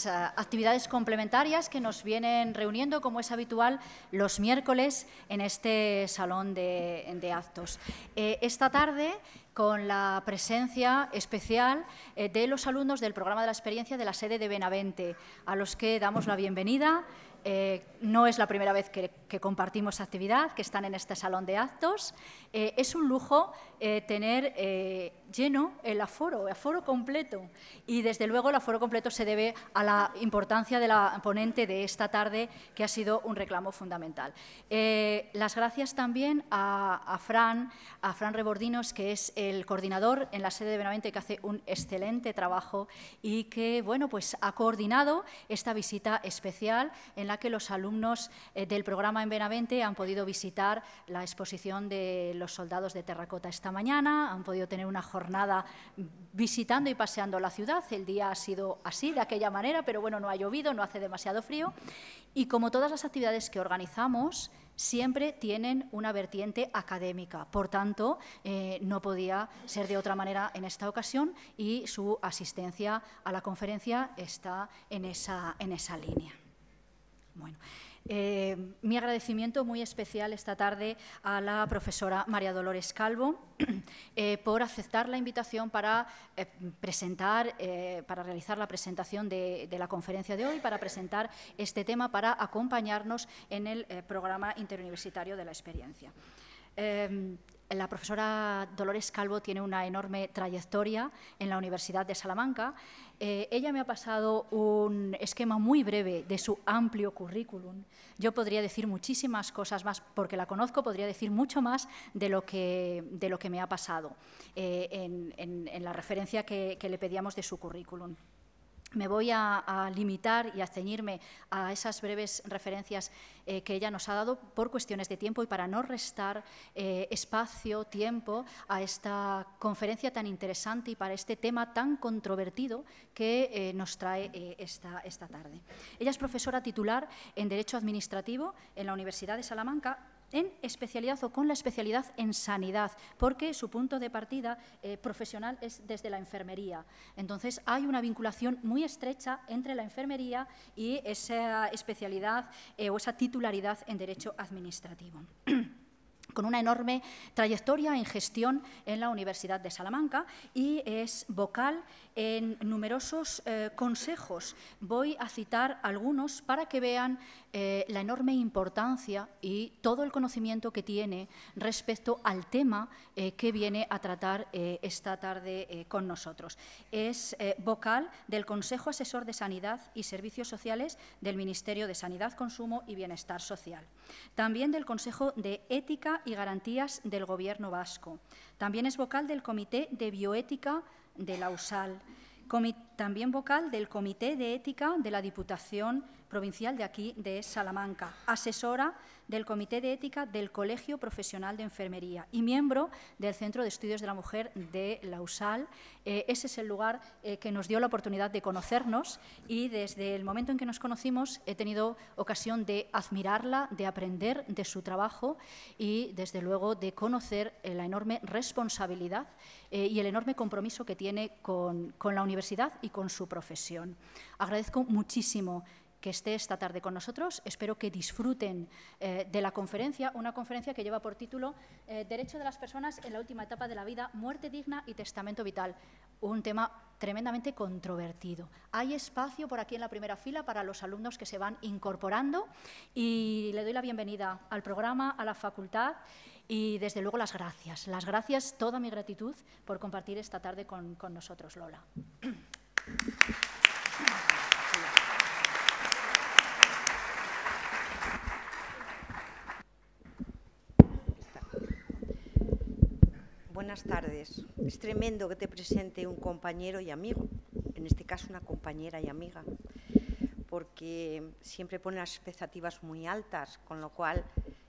las actividades complementarias que nos vienen reuniendo, como es habitual, los miércoles en este salón de actos. Esta tarde, con la presencia especial de los alumnos del programa de la experiencia de la sede de Benavente, a los que damos la bienvenida. No es la primera vez que compartimos actividad, que están en este salón de actos. Es un lujo tener lleno el aforo completo. Y, desde luego, el aforo completo se debe a la importancia de la ponente de esta tarde, que ha sido un reclamo fundamental. Las gracias también a Fran Rebordinos, que es el coordinador en la sede de Benavente, que hace un excelente trabajo y que, bueno, pues ha coordinado esta visita especial en la que los alumnos del programa en Benavente han podido visitar la exposición de los soldados de terracota esta mañana, han podido tener una jornada visitando y paseando la ciudad. El día ha sido así, de aquella manera, pero bueno, no ha llovido, no hace demasiado frío. Y, como todas las actividades que organizamos, siempre tienen una vertiente académica. Por tanto, no podía ser de otra manera en esta ocasión, y su asistencia a la conferencia está en esa línea. Bueno, mi agradecimiento muy especial esta tarde a la profesora María Dolores Calvo por aceptar la invitación para realizar la presentación de la conferencia de hoy, para presentar este tema, para acompañarnos en el programa interuniversitario de la experiencia. La profesora Dolores Calvo tiene una enorme trayectoria en la Universidad de Salamanca. Ella me ha pasado un esquema muy breve de su amplio currículum. Yo podría decir muchísimas cosas más, porque la conozco, podría decir mucho más de lo que me ha pasado en la referencia que le pedíamos de su currículum. Me voy a limitar y a ceñirme a esas breves referencias que ella nos ha dado por cuestiones de tiempo y para no restar espacio, tiempo a esta conferencia tan interesante y para este tema tan controvertido que nos trae esta tarde. Ella es profesora titular en Derecho Administrativo en la Universidad de Salamanca, en especialidad o con la especialidad en sanidad, porque su punto de partida profesional es desde la enfermería. Entonces, hay una vinculación muy estrecha entre la enfermería y esa especialidad o esa titularidad en Derecho Administrativo. Con una enorme trayectoria en gestión en la Universidad de Salamanca, y es vocal en numerosos consejos. Voy a citar algunos para que vean la enorme importancia y todo el conocimiento que tiene respecto al tema que viene a tratar esta tarde con nosotros. Es vocal del Consejo Asesor de Sanidad y Servicios Sociales del Ministerio de Sanidad, Consumo y Bienestar Social. También del Consejo de Ética y Garantías del Gobierno vasco. También es vocal del Comité de Bioética de la USAL. También vocal del Comité de Ética de la Diputación Provincial de aquí de Salamanca, asesora del Comité de Ética del Colegio Profesional de Enfermería y miembro del Centro de Estudios de la Mujer de la USAL. Ese es el lugar que nos dio la oportunidad de conocernos, y desde el momento en que nos conocimos he tenido ocasión de admirarla, de aprender de su trabajo y, desde luego, de conocer la enorme responsabilidad y el enorme compromiso que tiene con la universidad y con su profesión. Agradezco muchísimo que esté esta tarde con nosotros. Espero que disfruten de la conferencia, una conferencia que lleva por título Derecho de las personas en la última etapa de la vida, muerte digna y testamento vital. Un tema tremendamente controvertido. Hay espacio por aquí en la primera fila para los alumnos que se van incorporando, y le doy la bienvenida al programa, a la facultad, y, desde luego, las gracias, toda mi gratitud por compartir esta tarde con nosotros, Lola. Buenas tardes. Es tremendo que te presente un compañero y amigo, en este caso una compañera y amiga, porque siempre pone las expectativas muy altas, con lo cual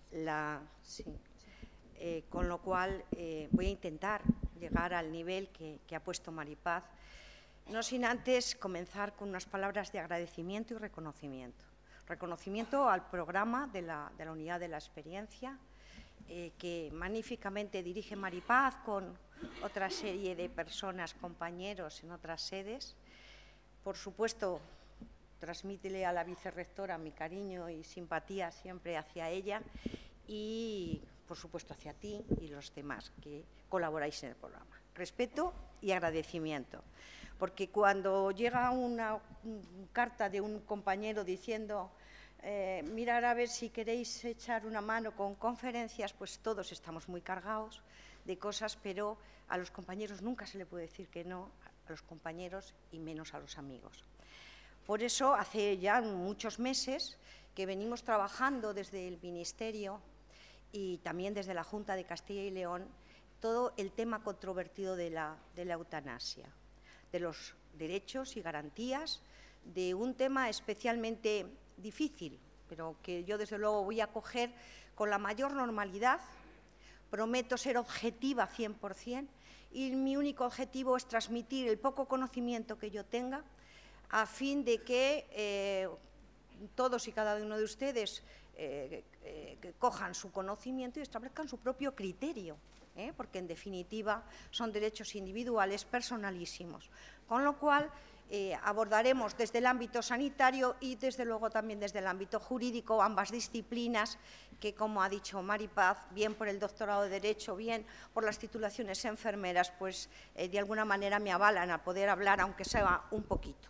voy a intentar llegar al nivel que ha puesto Maripaz, no sin antes comenzar con unas palabras de agradecimiento y reconocimiento. Reconocimiento al programa de la Unidad de la Experiencia, que magníficamente dirige Maripaz con otra serie de personas, compañeros en otras sedes. Por supuesto, transmítele a la vicerrectora mi cariño y simpatía siempre hacia ella y, por supuesto, hacia ti y los demás que colaboráis en el programa. Respeto y agradecimiento, porque cuando llega una carta de un compañero diciendo mirar a ver si queréis echar una mano con conferencias, pues todos estamos muy cargados de cosas, pero a los compañeros nunca se le puede decir que no, a los compañeros y menos a los amigos. Por eso, hace ya muchos meses que venimos trabajando desde el Ministerio y también desde la Junta de Castilla y León todo el tema controvertido de la eutanasia, de los derechos y garantías, de un tema especialmente difícil, pero que yo desde luego voy a coger con la mayor normalidad. Prometo ser objetiva 100% y mi único objetivo es transmitir el poco conocimiento que yo tenga a fin de que todos y cada uno de ustedes que cojan su conocimiento y establezcan su propio criterio, porque en definitiva son derechos individuales personalísimos. Con lo cual abordaremos desde el ámbito sanitario y desde luego también desde el ámbito jurídico ambas disciplinas que, como ha dicho Maripaz, bien por el doctorado de Derecho, bien por las titulaciones enfermeras, pues de alguna manera me avalan a poder hablar, aunque sea un poquito.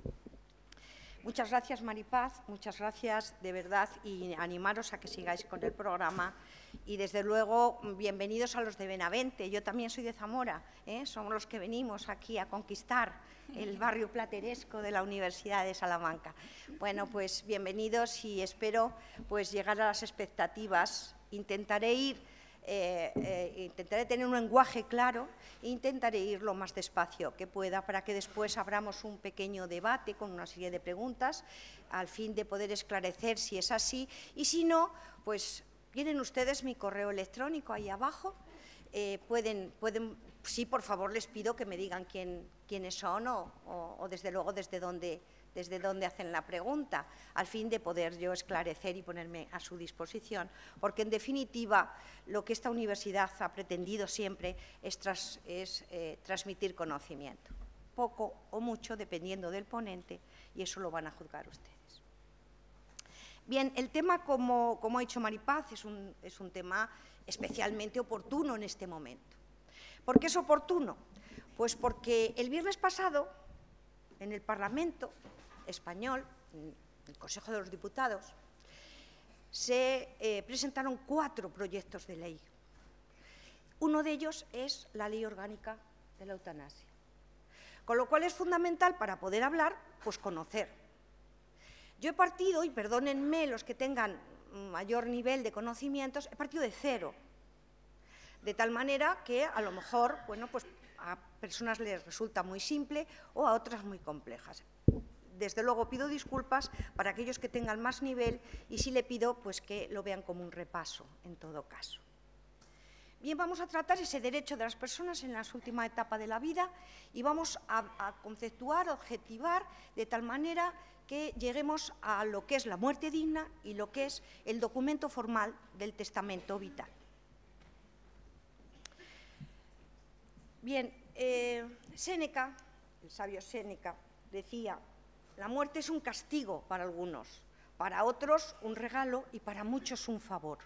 Muchas gracias, Maripaz, muchas gracias de verdad y animaros a que sigáis con el programa y desde luego bienvenidos a los de Benavente. Yo también soy de Zamora, somos los que venimos aquí a conquistar el barrio plateresco de la Universidad de Salamanca. Bueno, pues bienvenidos y espero pues llegar a las expectativas. Intentaré tener un lenguaje claro e intentaré ir lo más despacio que pueda para que después abramos un pequeño debate con una serie de preguntas al fin de poder esclarecer si es así y si no, pues tienen ustedes mi correo electrónico ahí abajo. Sí, por favor, les pido que me digan quiénes son o desde luego desde dónde hacen la pregunta, al fin de poder yo esclarecer y ponerme a su disposición, porque en definitiva lo que esta universidad ha pretendido siempre es transmitir conocimiento, poco o mucho dependiendo del ponente, y eso lo van a juzgar ustedes. Bien, el tema, como ha dicho Maripaz, es un tema especialmente oportuno en este momento. ¿Por qué es oportuno? Pues porque el viernes pasado, en el Parlamento español, en el Consejo de los Diputados, se presentaron 4 proyectos de ley. Uno de ellos es la Ley Orgánica de la Eutanasia. Con lo cual es fundamental para poder hablar, pues conocer. Yo he partido, y perdónenme los que tengan mayor nivel de conocimientos, he partido de cero. De tal manera que a lo mejor, bueno, pues a personas les resulta muy simple o a otras muy complejas. Desde luego pido disculpas para aquellos que tengan más nivel y sí le pido pues que lo vean como un repaso en todo caso. Bien, vamos a tratar ese derecho de las personas en la última etapa de la vida y vamos a conceptuar, objetivar de tal manera que lleguemos a lo que es la muerte digna y lo que es el documento formal del testamento vital. Bien, Séneca, el sabio Séneca, decía: la muerte es un castigo para algunos, para otros un regalo y para muchos un favor.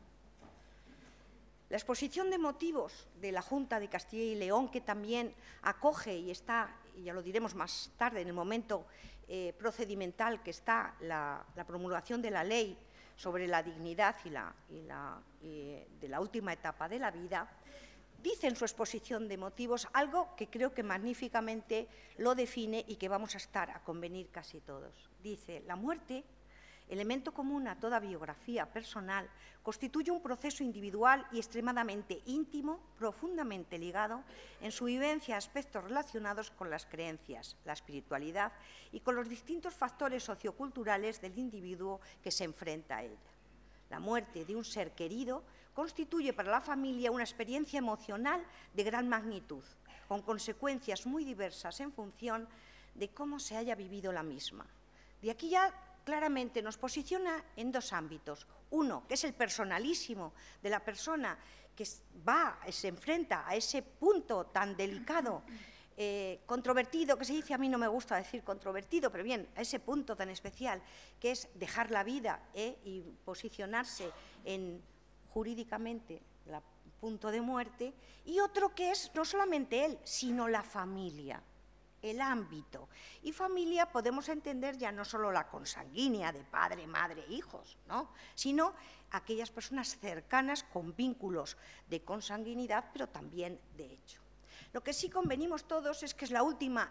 La exposición de motivos de la Junta de Castilla y León, que también acoge y está, y ya lo diremos más tarde, en el momento procedimental que está la promulgación de la ley sobre la dignidad de la última etapa de la vida, dice en su exposición de motivos algo que creo que magníficamente lo define y que vamos a estar a convenir casi todos. Dice: la muerte, elemento común a toda biografía personal, constituye un proceso individual y extremadamente íntimo, profundamente ligado en su vivencia a aspectos relacionados con las creencias, la espiritualidad y con los distintos factores socioculturales del individuo que se enfrenta a ella. La muerte de un ser querido constituye para la familia una experiencia emocional de gran magnitud, con consecuencias muy diversas en función de cómo se haya vivido la misma. De aquí ya claramente nos posiciona en 2 ámbitos. Uno, que es el personalísimo de la persona que se enfrenta a ese punto tan delicado controvertido, que se dice, a mí no me gusta decir controvertido, pero bien, a ese punto tan especial, que es dejar la vida y posicionarse jurídicamente el punto de muerte, y otro que es no solamente él, sino la familia, el ámbito. Y familia podemos entender ya no solo la consanguínea de padre, madre, hijos, ¿no?, sino aquellas personas cercanas con vínculos de consanguinidad, pero también de hecho. Lo que sí convenimos todos es que es la última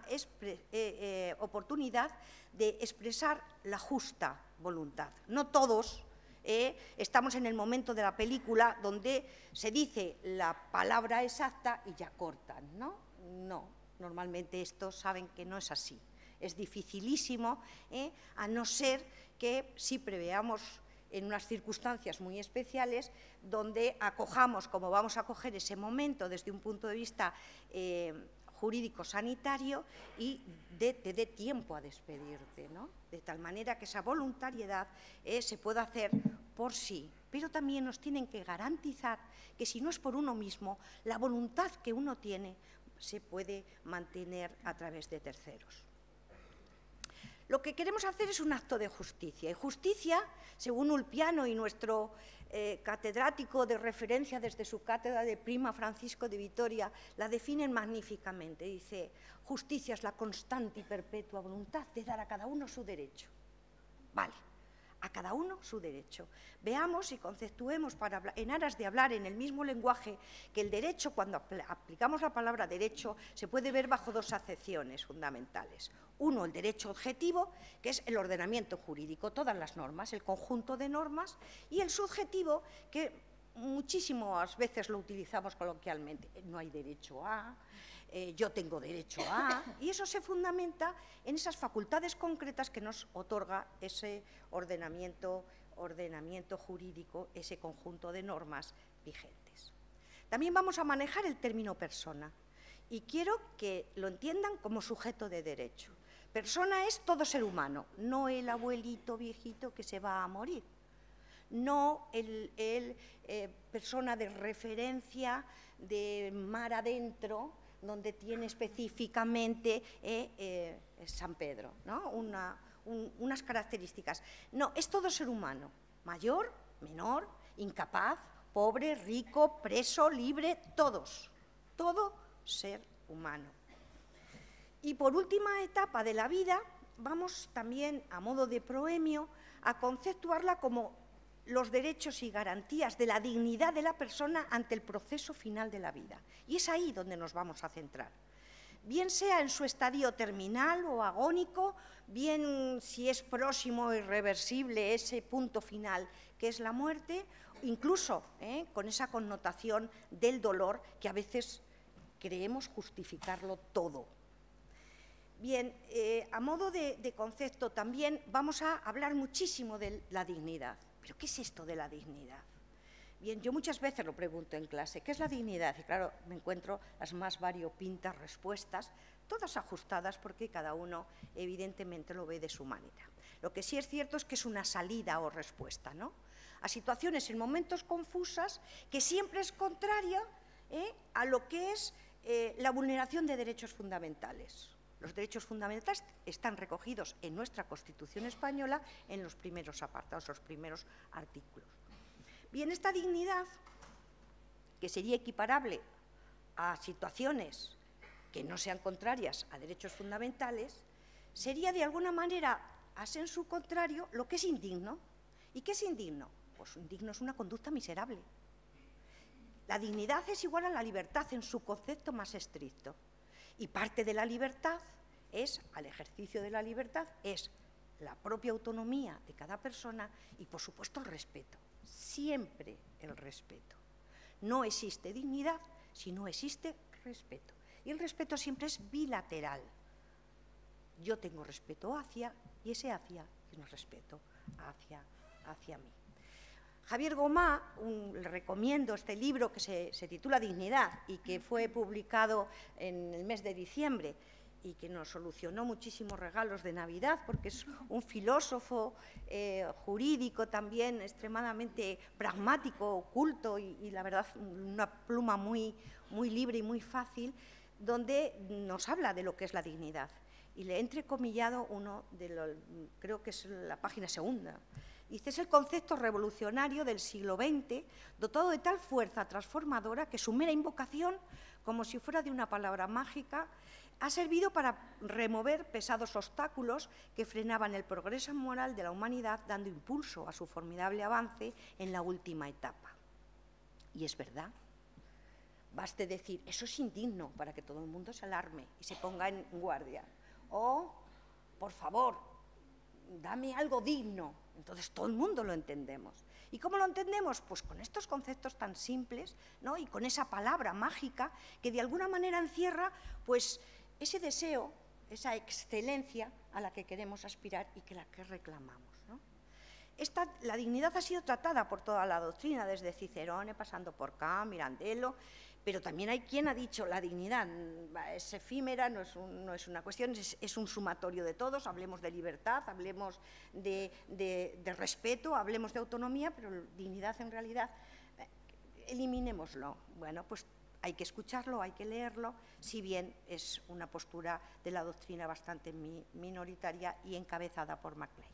oportunidad de expresar la justa voluntad. No todos estamos en el momento de la película donde se dice la palabra exacta y ya cortan, ¿no? No, normalmente estos saben que no es así. Es dificilísimo, a no ser que sí preveamos en unas circunstancias muy especiales, donde acojamos, como vamos a acoger ese momento desde un punto de vista jurídico-sanitario, y te dé tiempo a despedirte, ¿no?, de tal manera que esa voluntariedad se pueda hacer por sí, pero también nos tienen que garantizar que si no es por uno mismo, la voluntad que uno tiene se puede mantener a través de terceros. Lo que queremos hacer es un acto de justicia, y justicia, según Ulpiano y nuestro catedrático de referencia desde su cátedra de Prima, Francisco de Vitoria, la definen magníficamente. Dice: justicia es la constante y perpetua voluntad de dar a cada uno su derecho. Vale, a cada uno su derecho. Veamos y conceptuemos en aras de hablar en el mismo lenguaje que el derecho, cuando aplicamos la palabra derecho, se puede ver bajo dos acepciones fundamentales. Uno, el derecho objetivo, que es el ordenamiento jurídico, todas las normas, el conjunto de normas, y el subjetivo, que muchísimas veces lo utilizamos coloquialmente. No hay derecho a, yo tengo derecho a, y eso se fundamenta en esas facultades concretas que nos otorga ese ordenamiento jurídico, ese conjunto de normas vigentes. También vamos a manejar el término persona, y quiero que lo entiendan como sujeto de derecho. Persona es todo ser humano, no el abuelito viejito que se va a morir, no persona de referencia de mar adentro, donde tiene específicamente San Pedro, ¿no?, unas características. No, es todo ser humano, mayor, menor, incapaz, pobre, rico, preso, libre, todos, todo ser humano. Y por última etapa de la vida, vamos también, a modo de proemio, a conceptuarla como los derechos y garantías de la dignidad de la persona ante el proceso final de la vida. Y es ahí donde nos vamos a centrar. Bien sea en su estadio terminal o agónico, bien si es próximo o irreversible ese punto final que es la muerte, incluso con esa connotación del dolor que a veces creemos justificarlo todo. Bien, a modo de concepto también vamos a hablar muchísimo de la dignidad. ¿Pero qué es esto de la dignidad? Bien, yo muchas veces lo pregunto en clase, ¿qué es la dignidad? Y claro, me encuentro las más variopintas respuestas, todas ajustadas porque cada uno evidentemente lo ve de su manera. Lo que sí es cierto es que es una salida o respuesta, ¿no?, a situaciones en momentos confusas, que siempre es contraria a lo que es la vulneración de derechos fundamentales. Los derechos fundamentales están recogidos en nuestra Constitución española en los primeros apartados, los primeros artículos. Bien, esta dignidad, que sería equiparable a situaciones que no sean contrarias a derechos fundamentales, sería de alguna manera, a sensu contrario, lo que es indigno. ¿Y qué es indigno? Pues indigno es una conducta miserable. La dignidad es igual a la libertad en su concepto más estricto. Y parte de la libertad al ejercicio de la libertad, es la propia autonomía de cada persona y, por supuesto, el respeto. Siempre el respeto. No existe dignidad si no existe respeto. Y el respeto siempre es bilateral. Yo tengo respeto hacia, y ese hacia tiene respeto hacia mí. Javier Gomá, le recomiendo este libro que se titula Dignidad y que fue publicado en el mes de diciembre y que nos solucionó muchísimos regalos de Navidad, porque es un filósofo jurídico también extremadamente pragmático, culto y la verdad una pluma muy libre y muy fácil. donde nos habla de lo que es la dignidad. Y le he entrecomillado uno de los, creo que es la página segunda. Dice, es el concepto revolucionario del siglo XX, dotado de tal fuerza transformadora que su mera invocación, como si fuera de una palabra mágica, ha servido para remover pesados obstáculos que frenaban el progreso moral de la humanidad, dando impulso a su formidable avance en la última etapa. Y es verdad. Baste decir, eso es indigno, para que todo el mundo se alarme y se ponga en guardia. O, por favor, dame algo digno. Entonces todo el mundo lo entendemos. ¿Y cómo lo entendemos? Pues con estos conceptos tan simples, ¿no? Y con esa palabra mágica que de alguna manera encierra pues, ese deseo, esa excelencia a la que queremos aspirar y que la que reclamamos, ¿no? La dignidad ha sido tratada por toda la doctrina, desde Cicerone, pasando por Kant, Mirandello, pero también hay quien ha dicho la dignidad es efímera, no es una cuestión, es un sumatorio de todos, hablemos de libertad, hablemos de respeto, hablemos de autonomía, pero dignidad en realidad, eliminémoslo. Bueno, pues hay que escucharlo, hay que leerlo, si bien es una postura de la doctrina bastante minoritaria y encabezada por Maclay.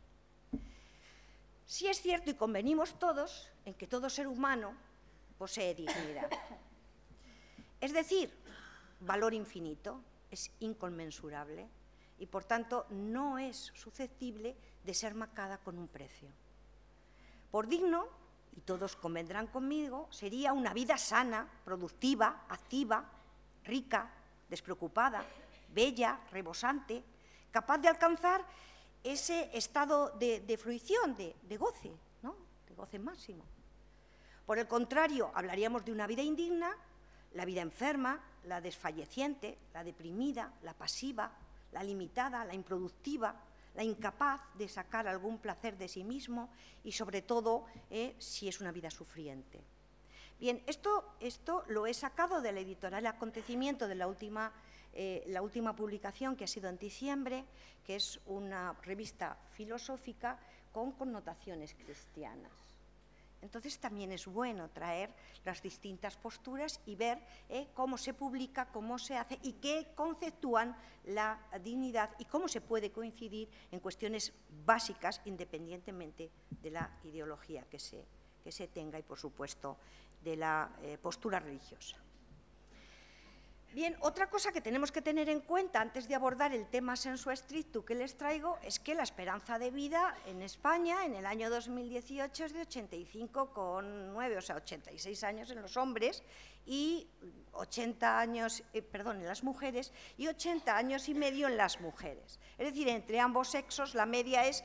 Sí es cierto y convenimos todos en que todo ser humano posee dignidad. Es decir, valor infinito, es inconmensurable y, por tanto, no es susceptible de ser marcada con un precio. Por digno, y todos convendrán conmigo, sería una vida sana, productiva, activa, rica, despreocupada, bella, rebosante, capaz de alcanzar ese estado de fruición, de goce, ¿no? De goce máximo. Por el contrario, hablaríamos de una vida indigna, la vida enferma, la desfalleciente, la deprimida, la pasiva, la limitada, la improductiva, la incapaz de sacar algún placer de sí mismo y, sobre todo, si es una vida sufriente. Bien, esto lo he sacado de la editorial Acontecimiento de la última publicación, que ha sido en diciembre, que es una revista filosófica con connotaciones cristianas. Entonces también es bueno traer las distintas posturas y ver cómo se publica, cómo se hace y qué conceptúan la dignidad y cómo se puede coincidir en cuestiones básicas independientemente de la ideología que se tenga y, por supuesto, de la postura religiosa. Bien, otra cosa que tenemos que tener en cuenta antes de abordar el tema sensu stricto que les traigo es que la esperanza de vida en España en el año 2018 es de 85,9, o sea, 86 años en los hombres y 80 años, en las mujeres y 80 años y medio en las mujeres. Es decir, entre ambos sexos la media es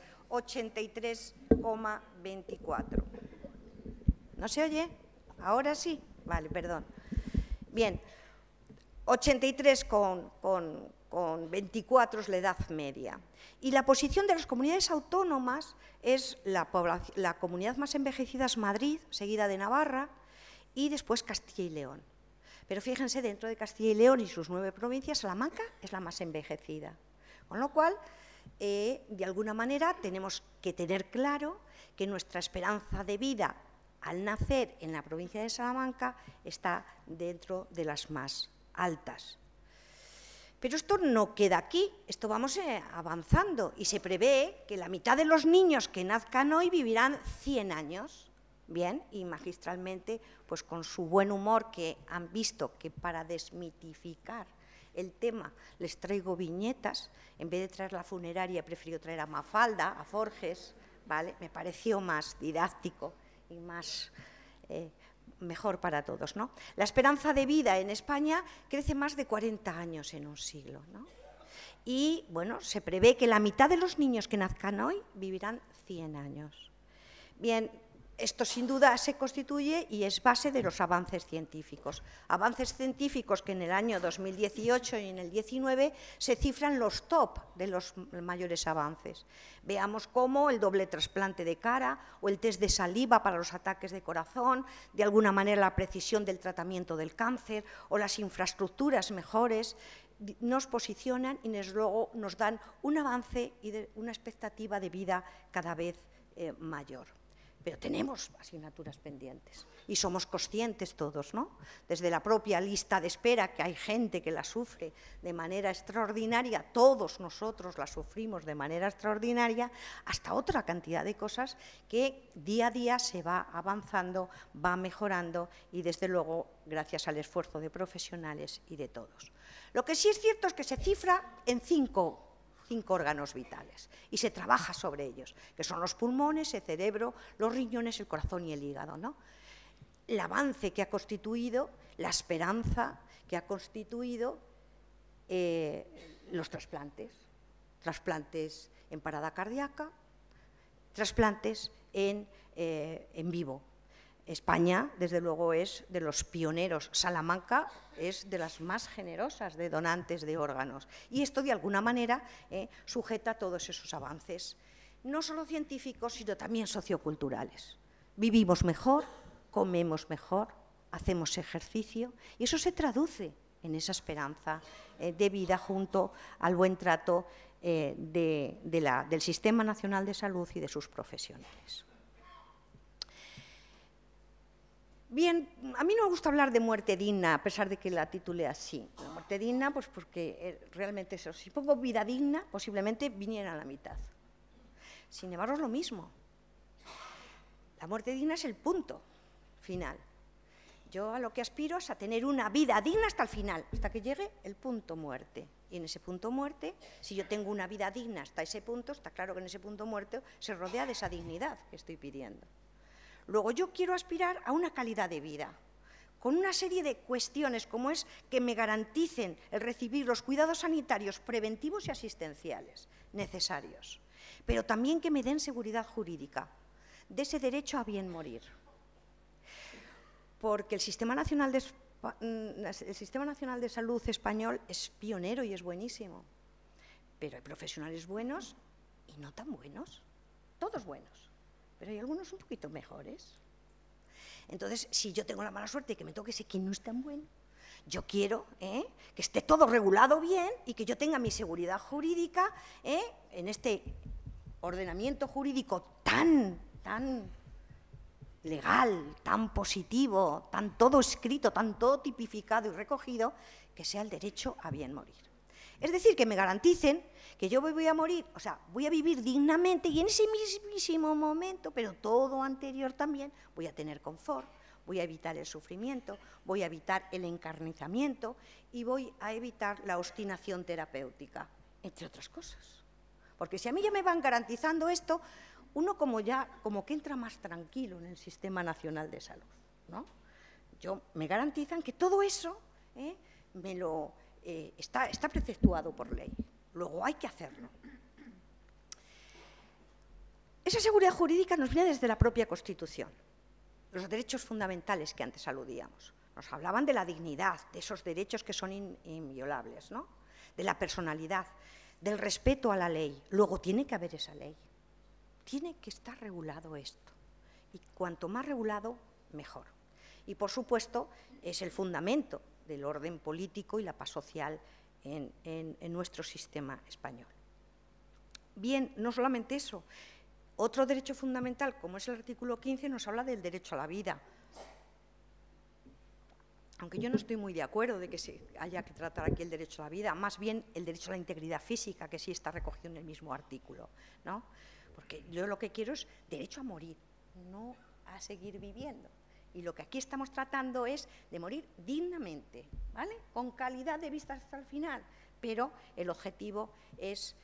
83,24. ¿No se oye? ¿Ahora sí? Vale, perdón. Bien. 83,24 es la edad media. Y la posición de las comunidades autónomas es la comunidad más envejecida es Madrid, seguida de Navarra, y después Castilla y León. Pero fíjense, dentro de Castilla y León y sus 9 provincias, Salamanca es la más envejecida. Con lo cual, de alguna manera, tenemos que tener claro que nuestra esperanza de vida al nacer en la provincia de Salamanca está dentro de las más altas. Pero esto no queda aquí, esto vamos avanzando y se prevé que la mitad de los niños que nazcan hoy vivirán 100 años. Bien, y magistralmente, pues con su buen humor, que han visto que para desmitificar el tema les traigo viñetas, en vez de traer la funeraria he preferido traer a Mafalda, a Forges, ¿vale? Me pareció más didáctico y más mejor para todos, ¿no? La esperanza de vida en España crece más de 40 años en un siglo, ¿no? Y, bueno, se prevé que la mitad de los niños que nazcan hoy vivirán 100 años. Bien, esto sin duda se constituye y es base de los avances científicos. Avances científicos que en el año 2018 y en el 19 se cifran los top de los mayores avances. Veamos cómo el doble trasplante de cara o el test de saliva para los ataques de corazón, de alguna manera la precisión del tratamiento del cáncer o las infraestructuras mejores nos posicionan y luego nos dan un avance y una expectativa de vida cada vez mayor. pero tenemos asignaturas pendientes y somos conscientes todos, ¿no? Desde la propia lista de espera, que hay gente que la sufre de manera extraordinaria, todos nosotros la sufrimos de manera extraordinaria, hasta otra cantidad de cosas que día a día se va avanzando, va mejorando y desde luego gracias al esfuerzo de profesionales y de todos. Lo que sí es cierto es que se cifra en cinco órganos vitales y se trabaja sobre ellos, que son los pulmones, el cerebro, los riñones, el corazón y el hígado, ¿no? El avance que ha constituido, la esperanza que ha constituido los trasplantes en parada cardíaca, trasplantes en vivo. España, desde luego, es de los pioneros. Salamanca es de las más generosas de donantes de órganos. Y esto, de alguna manera, sujeta todos esos avances, no solo científicos, sino también socioculturales. Vivimos mejor, comemos mejor, hacemos ejercicio, y eso se traduce en esa esperanza de vida junto al buen trato del Sistema Nacional de Salud y de sus profesionales. Bien, a mí no me gusta hablar de muerte digna, a pesar de que la titulé así. La muerte digna, pues porque realmente eso. Si pongo vida digna, posiblemente viniera a la mitad. Sin embargo, es lo mismo. La muerte digna es el punto final. Yo a lo que aspiro es a tener una vida digna hasta el final, hasta que llegue el punto muerte. Y en ese punto muerte, si yo tengo una vida digna hasta ese punto, está claro que en ese punto muerte se rodea de esa dignidad que estoy pidiendo. Luego yo quiero aspirar a una calidad de vida, con una serie de cuestiones como es que me garanticen el recibir los cuidados sanitarios preventivos y asistenciales necesarios, pero también que me den seguridad jurídica de ese derecho a bien morir. Porque el Sistema Nacional de Salud español es pionero y es buenísimo, pero hay profesionales buenos y no tan buenos, todos buenos. Pero hay algunos un poquito mejores. Entonces, si yo tengo la mala suerte de que me toque ese que no es tan bueno, yo quiero que esté todo regulado bien y que yo tenga mi seguridad jurídica en este ordenamiento jurídico tan legal, tan positivo, tan todo escrito, tan todo tipificado y recogido, que sea el derecho a bien morir. Es decir, que me garanticen que yo voy a morir, o sea, voy a vivir dignamente y en ese mismísimo momento, pero todo anterior también, voy a tener confort, voy a evitar el sufrimiento, voy a evitar el encarnizamiento y voy a evitar la obstinación terapéutica, entre otras cosas. Porque si a mí ya me van garantizando esto, uno como que entra más tranquilo en el Sistema Nacional de Salud, ¿no? Me garantizan que todo eso está preceptuado por ley. Luego hay que hacerlo. Esa seguridad jurídica nos viene desde la propia Constitución. Los derechos fundamentales que antes aludíamos. Nos hablaban de la dignidad, de esos derechos que son inviolables, ¿no? De la personalidad, del respeto a la ley. Luego tiene que haber esa ley. Tiene que estar regulado esto. Y cuanto más regulado, mejor. Y, por supuesto, es el fundamento del orden político y la paz social en nuestro sistema español. Bien, no solamente eso. Otro derecho fundamental, como es el artículo 15, nos habla del derecho a la vida. Aunque yo no estoy muy de acuerdo de que se haya que tratar aquí el derecho a la vida, más bien el derecho a la integridad física, que sí está recogido en el mismo artículo, ¿no? Porque yo lo que quiero es derecho a morir, no a seguir viviendo. Y lo que aquí estamos tratando es de morir dignamente, ¿vale? Con calidad de vida hasta el final, pero el objetivo es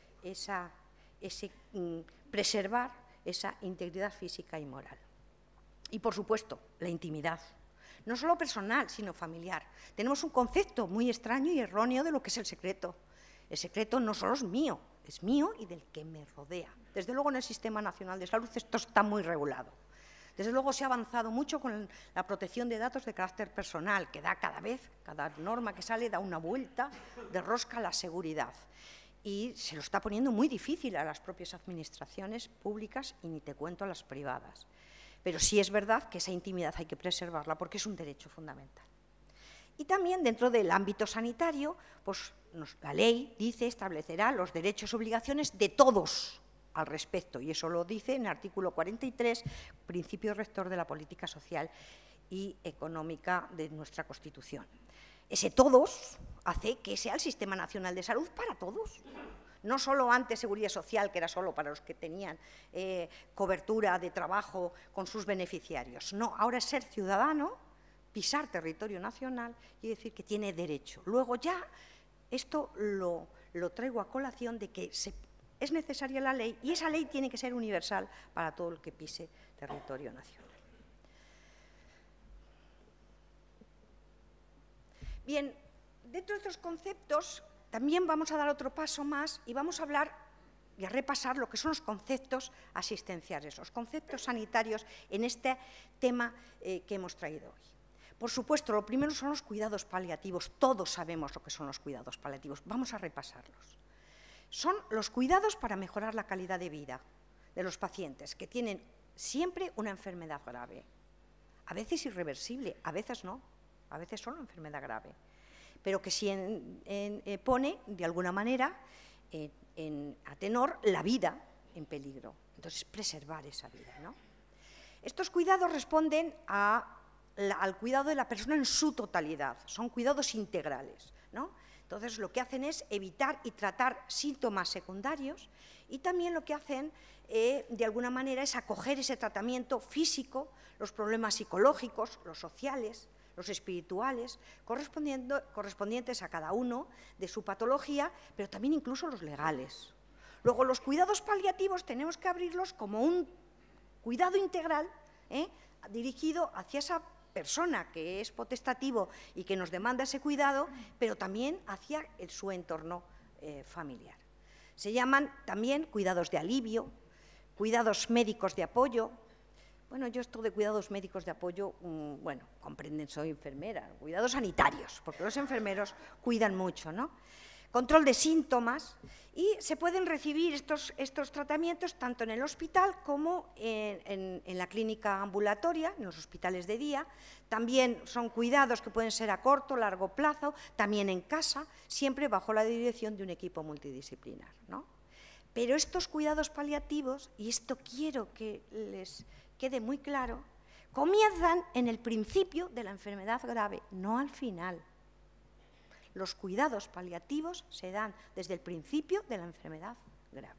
preservar esa integridad física y moral. Y, por supuesto, la intimidad, no solo personal, sino familiar. Tenemos un concepto muy extraño y erróneo de lo que es el secreto. El secreto no solo es mío y del que me rodea. Desde luego, en el Sistema Nacional de Salud esto está muy regulado. Desde luego se ha avanzado mucho con la protección de datos de carácter personal, que da cada norma que sale da una vuelta de rosca a la seguridad. Y se lo está poniendo muy difícil a las propias administraciones públicas y ni te cuento a las privadas. Pero sí es verdad que esa intimidad hay que preservarla porque es un derecho fundamental. Y también dentro del ámbito sanitario, pues la ley dice, establecerá los derechos y obligaciones de todos al respecto, y eso lo dice en el artículo 43, principio rector de la política social y económica de nuestra Constitución. Ese todos hace que sea el Sistema Nacional de Salud para todos. No solo antes Seguridad Social, que era solo para los que tenían cobertura de trabajo con sus beneficiarios. No, ahora es ser ciudadano, pisar territorio nacional y decir que tiene derecho. Luego ya esto lo traigo a colación de que es necesaria la ley y esa ley tiene que ser universal para todo el que pise territorio nacional. Bien, dentro de estos conceptos también vamos a dar otro paso más y vamos a hablar y a repasar lo que son los conceptos asistenciales, los conceptos sanitarios en este tema que hemos traído hoy. Por supuesto, lo primero son los cuidados paliativos. Todos sabemos lo que son los cuidados paliativos. Vamos a repasarlos. Son los cuidados para mejorar la calidad de vida de los pacientes que tienen siempre una enfermedad grave. A veces irreversible, a veces no, a veces solo enfermedad grave, pero que sí pone, de alguna manera, a tenor la vida en peligro. Entonces, preservar esa vida, ¿no? Estos cuidados responden al cuidado de la persona en su totalidad, son cuidados integrales, ¿no? Entonces, lo que hacen es evitar y tratar síntomas secundarios y también lo que hacen, de alguna manera, es acoger ese tratamiento físico, los problemas psicológicos, los sociales, los espirituales, correspondientes a cada uno de su patología, pero también incluso los legales. Luego, los cuidados paliativos tenemos que abrirlos como un cuidado integral dirigido hacia esa persona que es potestativo y que nos demanda ese cuidado, pero también hacia su entorno familiar. Se llaman también cuidados de alivio, cuidados médicos de apoyo. Bueno, yo esto de cuidados médicos de apoyo, bueno, comprenden, soy enfermera, cuidados sanitarios, porque los enfermeros cuidan mucho, ¿no? Control de síntomas, y se pueden recibir estos tratamientos tanto en el hospital como en la clínica ambulatoria, en los hospitales de día. También son cuidados que pueden ser a corto, largo plazo, también en casa, siempre bajo la dirección de un equipo multidisciplinar, ¿no? Pero estos cuidados paliativos, y esto quiero que les quede muy claro, comienzan en el principio de la enfermedad grave, no al final. Los cuidados paliativos se dan desde el principio de la enfermedad grave.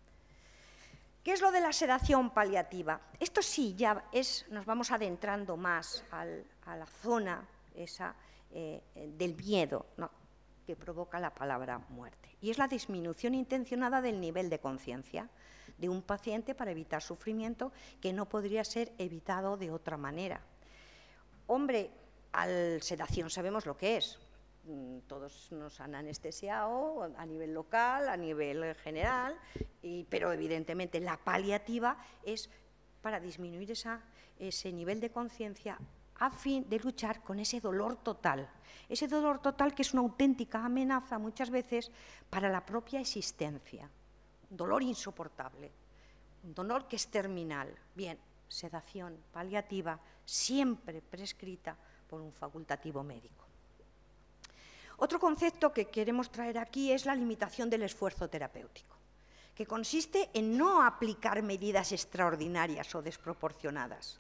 ¿Qué es lo de la sedación paliativa? Esto sí, ya nos vamos adentrando más a la zona esa del miedo, ¿no?, que provoca la palabra muerte. Y es la disminución intencionada del nivel de conciencia de un paciente para evitar sufrimiento que no podría ser evitado de otra manera. Hombre, sedación sabemos lo que es. Todos nos han anestesiado a nivel local, a nivel general, pero evidentemente la paliativa es para disminuir ese nivel de conciencia a fin de luchar con ese dolor total que es una auténtica amenaza muchas veces para la propia existencia, un dolor insoportable, un dolor que es terminal. Bien, sedación paliativa siempre prescrita por un facultativo médico. Otro concepto que queremos traer aquí es la limitación del esfuerzo terapéutico, que consiste en no aplicar medidas extraordinarias o desproporcionadas.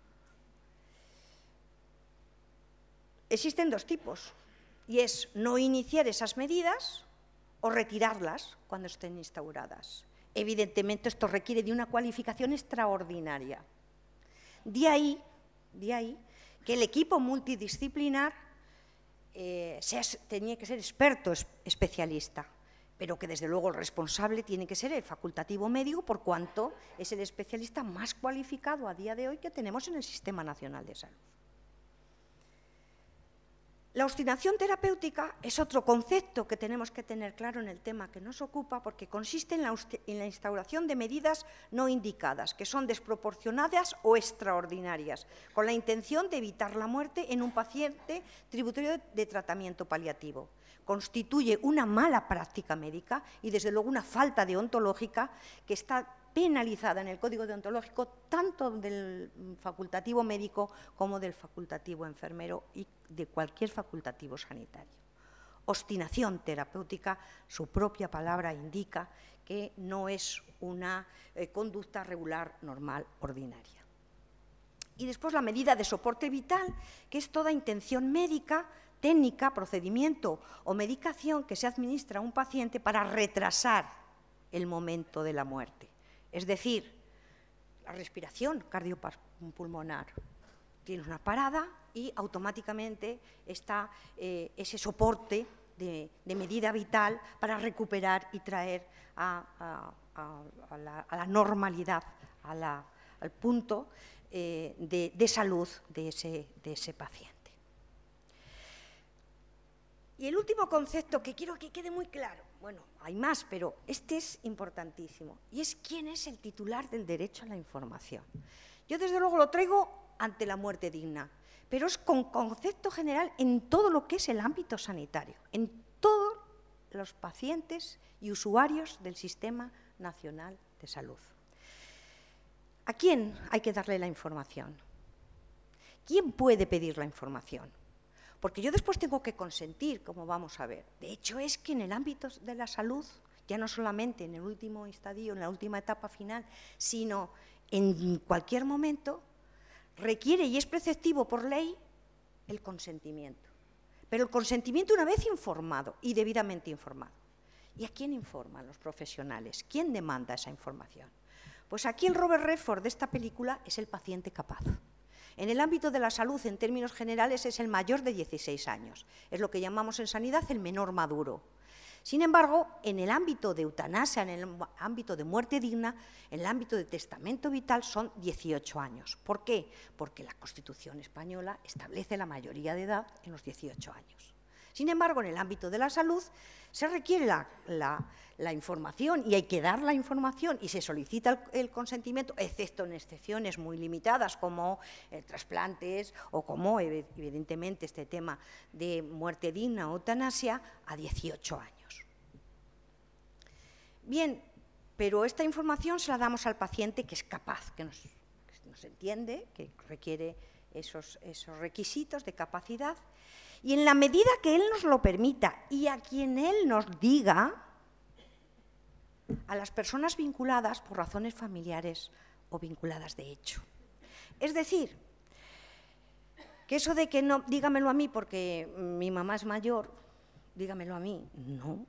Existen dos tipos, y es no iniciar esas medidas o retirarlas cuando estén instauradas. Evidentemente, esto requiere de una cualificación extraordinaria. De ahí que el equipo multidisciplinar tenía que ser experto, especialista, pero que desde luego el responsable tiene que ser el facultativo médico, por cuanto es el especialista más cualificado a día de hoy que tenemos en el Sistema Nacional de Salud. La obstinación terapéutica es otro concepto que tenemos que tener claro en el tema que nos ocupa, porque consiste en la instauración de medidas no indicadas, que son desproporcionadas o extraordinarias, con la intención de evitar la muerte en un paciente tributario de tratamiento paliativo. Constituye una mala práctica médica y, desde luego, una falta deontológica que está penalizada en el Código Deontológico tanto del facultativo médico como del facultativo enfermero y de cualquier facultativo sanitario. obstinación terapéutica, su propia palabra indica que no es una conducta regular, normal, ordinaria. Y después la medida de soporte vital, que es toda intención médica, técnica, procedimiento o medicación que se administra a un paciente para retrasar el momento de la muerte. Es decir, la respiración cardiopulmonar tiene una parada y automáticamente está ese soporte de medida vital para recuperar y traer a la normalidad, al punto de salud de ese paciente. Y el último concepto que quiero que quede muy claro, bueno, hay más, pero este es importantísimo, y es quién es el titular del derecho a la información. Yo desde luego lo traigo ante la muerte digna, pero es con concepto general en todo lo que es el ámbito sanitario, en todos los pacientes y usuarios del Sistema Nacional de Salud. ¿A quién hay que darle la información? ¿Quién puede pedir la información? Porque yo después tengo que consentir, como vamos a ver. De hecho, es que en el ámbito de la salud, ya no solamente en el último estadio, en la última etapa final, sino en cualquier momento, requiere y es preceptivo por ley el consentimiento. Pero el consentimiento una vez informado y debidamente informado. ¿Y a quién informan los profesionales? ¿Quién demanda esa información? Pues aquí el Robert Redford de esta película es el paciente capaz. En el ámbito de la salud, en términos generales, es el mayor de 16 años. Es lo que llamamos en sanidad el menor maduro. Sin embargo, en el ámbito de eutanasia, en el ámbito de muerte digna, en el ámbito de testamento vital son 18 años. ¿Por qué? Porque la Constitución española establece la mayoría de edad en los 18 años. Sin embargo, en el ámbito de la salud se requiere la información y hay que dar la información y se solicita el consentimiento, excepto en excepciones muy limitadas como trasplantes o como, evidentemente, este tema de muerte digna o eutanasia a 18 años. Bien, pero esta información se la damos al paciente que es capaz, que nos entiende, que requiere esos requisitos de capacidad. Y en la medida que él nos lo permita y a quien él nos diga, a las personas vinculadas por razones familiares o vinculadas de hecho. Es decir, que eso de que no, dígamelo a mí porque mi mamá es mayor, dígamelo a mí, no.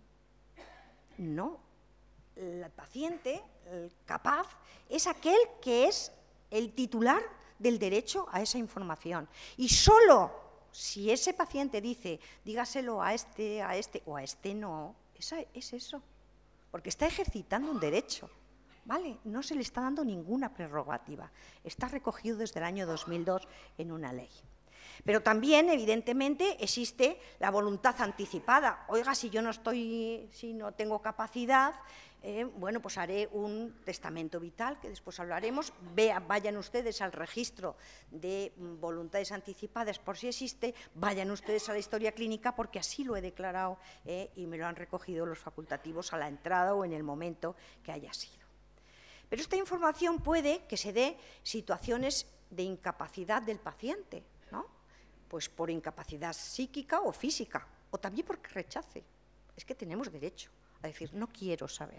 No. El paciente, el capaz, es aquel que es el titular del derecho a esa información. Y solo si ese paciente dice, dígaselo a este o a este no, es eso, porque está ejercitando un derecho, ¿vale? No se le está dando ninguna prerrogativa, está recogido desde el año 2002 en una ley. Pero también, evidentemente, existe la voluntad anticipada. Oiga, si no tengo capacidad, bueno, pues haré un testamento vital, que después hablaremos. Vayan ustedes al registro de voluntades anticipadas por si existe, vayan ustedes a la historia clínica porque así lo he declarado y me lo han recogido los facultativos a la entrada o en el momento que haya sido. Pero esta información puede que se dé situaciones de incapacidad del paciente, ¿no? Pues por incapacidad psíquica o física, o también porque rechace. Es que tenemos derecho a decir, no quiero saber,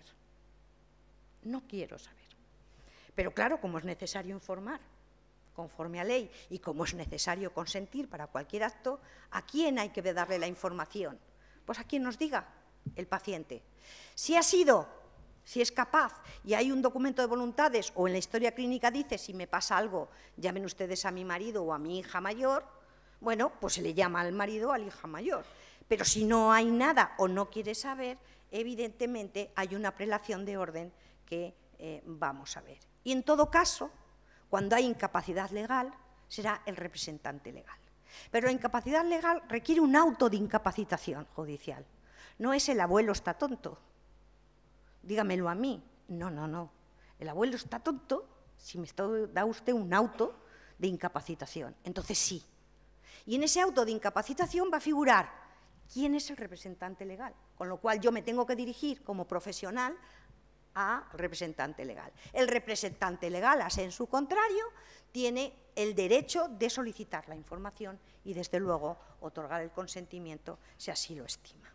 no quiero saber. Pero claro, como es necesario informar conforme a ley y como es necesario consentir para cualquier acto, ¿a quién hay que darle la información? Pues a quien nos diga, el paciente. Si es capaz y hay un documento de voluntades o en la historia clínica dice, si me pasa algo, llamen ustedes a mi marido o a mi hija mayor, bueno, pues se le llama al marido o a la hija mayor. Pero si no hay nada o no quiere saber, evidentemente hay una prelación de orden que vamos a ver. Y en todo caso, cuando hay incapacidad legal, será el representante legal. Pero la incapacidad legal requiere un auto de incapacitación judicial. No es el abuelo está tonto. Dígamelo a mí. No, no, no. El abuelo está tonto si me da usted un auto de incapacitación. Entonces sí. Y en ese auto de incapacitación va a figurar quién es el representante legal, con lo cual yo me tengo que dirigir como profesional al representante legal. El representante legal, a en su contrario, tiene el derecho de solicitar la información y, desde luego, otorgar el consentimiento si así lo estima.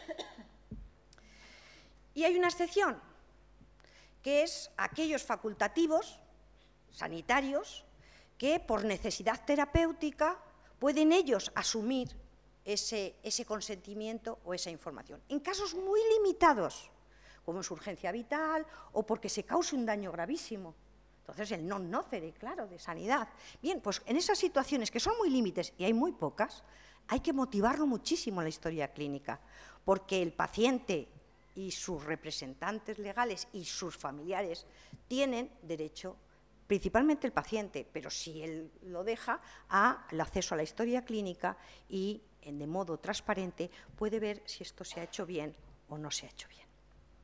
Y hay una excepción, que es aquellos facultativos sanitarios que, por necesidad terapéutica, pueden ellos asumir ese consentimiento o esa información. En casos muy limitados, como es urgencia vital o porque se cause un daño gravísimo. Entonces, el non nocere, claro, de sanidad. Bien, pues en esas situaciones que son muy límites, y hay muy pocas, hay que motivarlo muchísimo en la historia clínica, porque el paciente y sus representantes legales y sus familiares tienen derecho, principalmente el paciente, pero si él lo deja, al acceso a la historia clínica y, de modo transparente, puede ver si esto se ha hecho bien o no se ha hecho bien.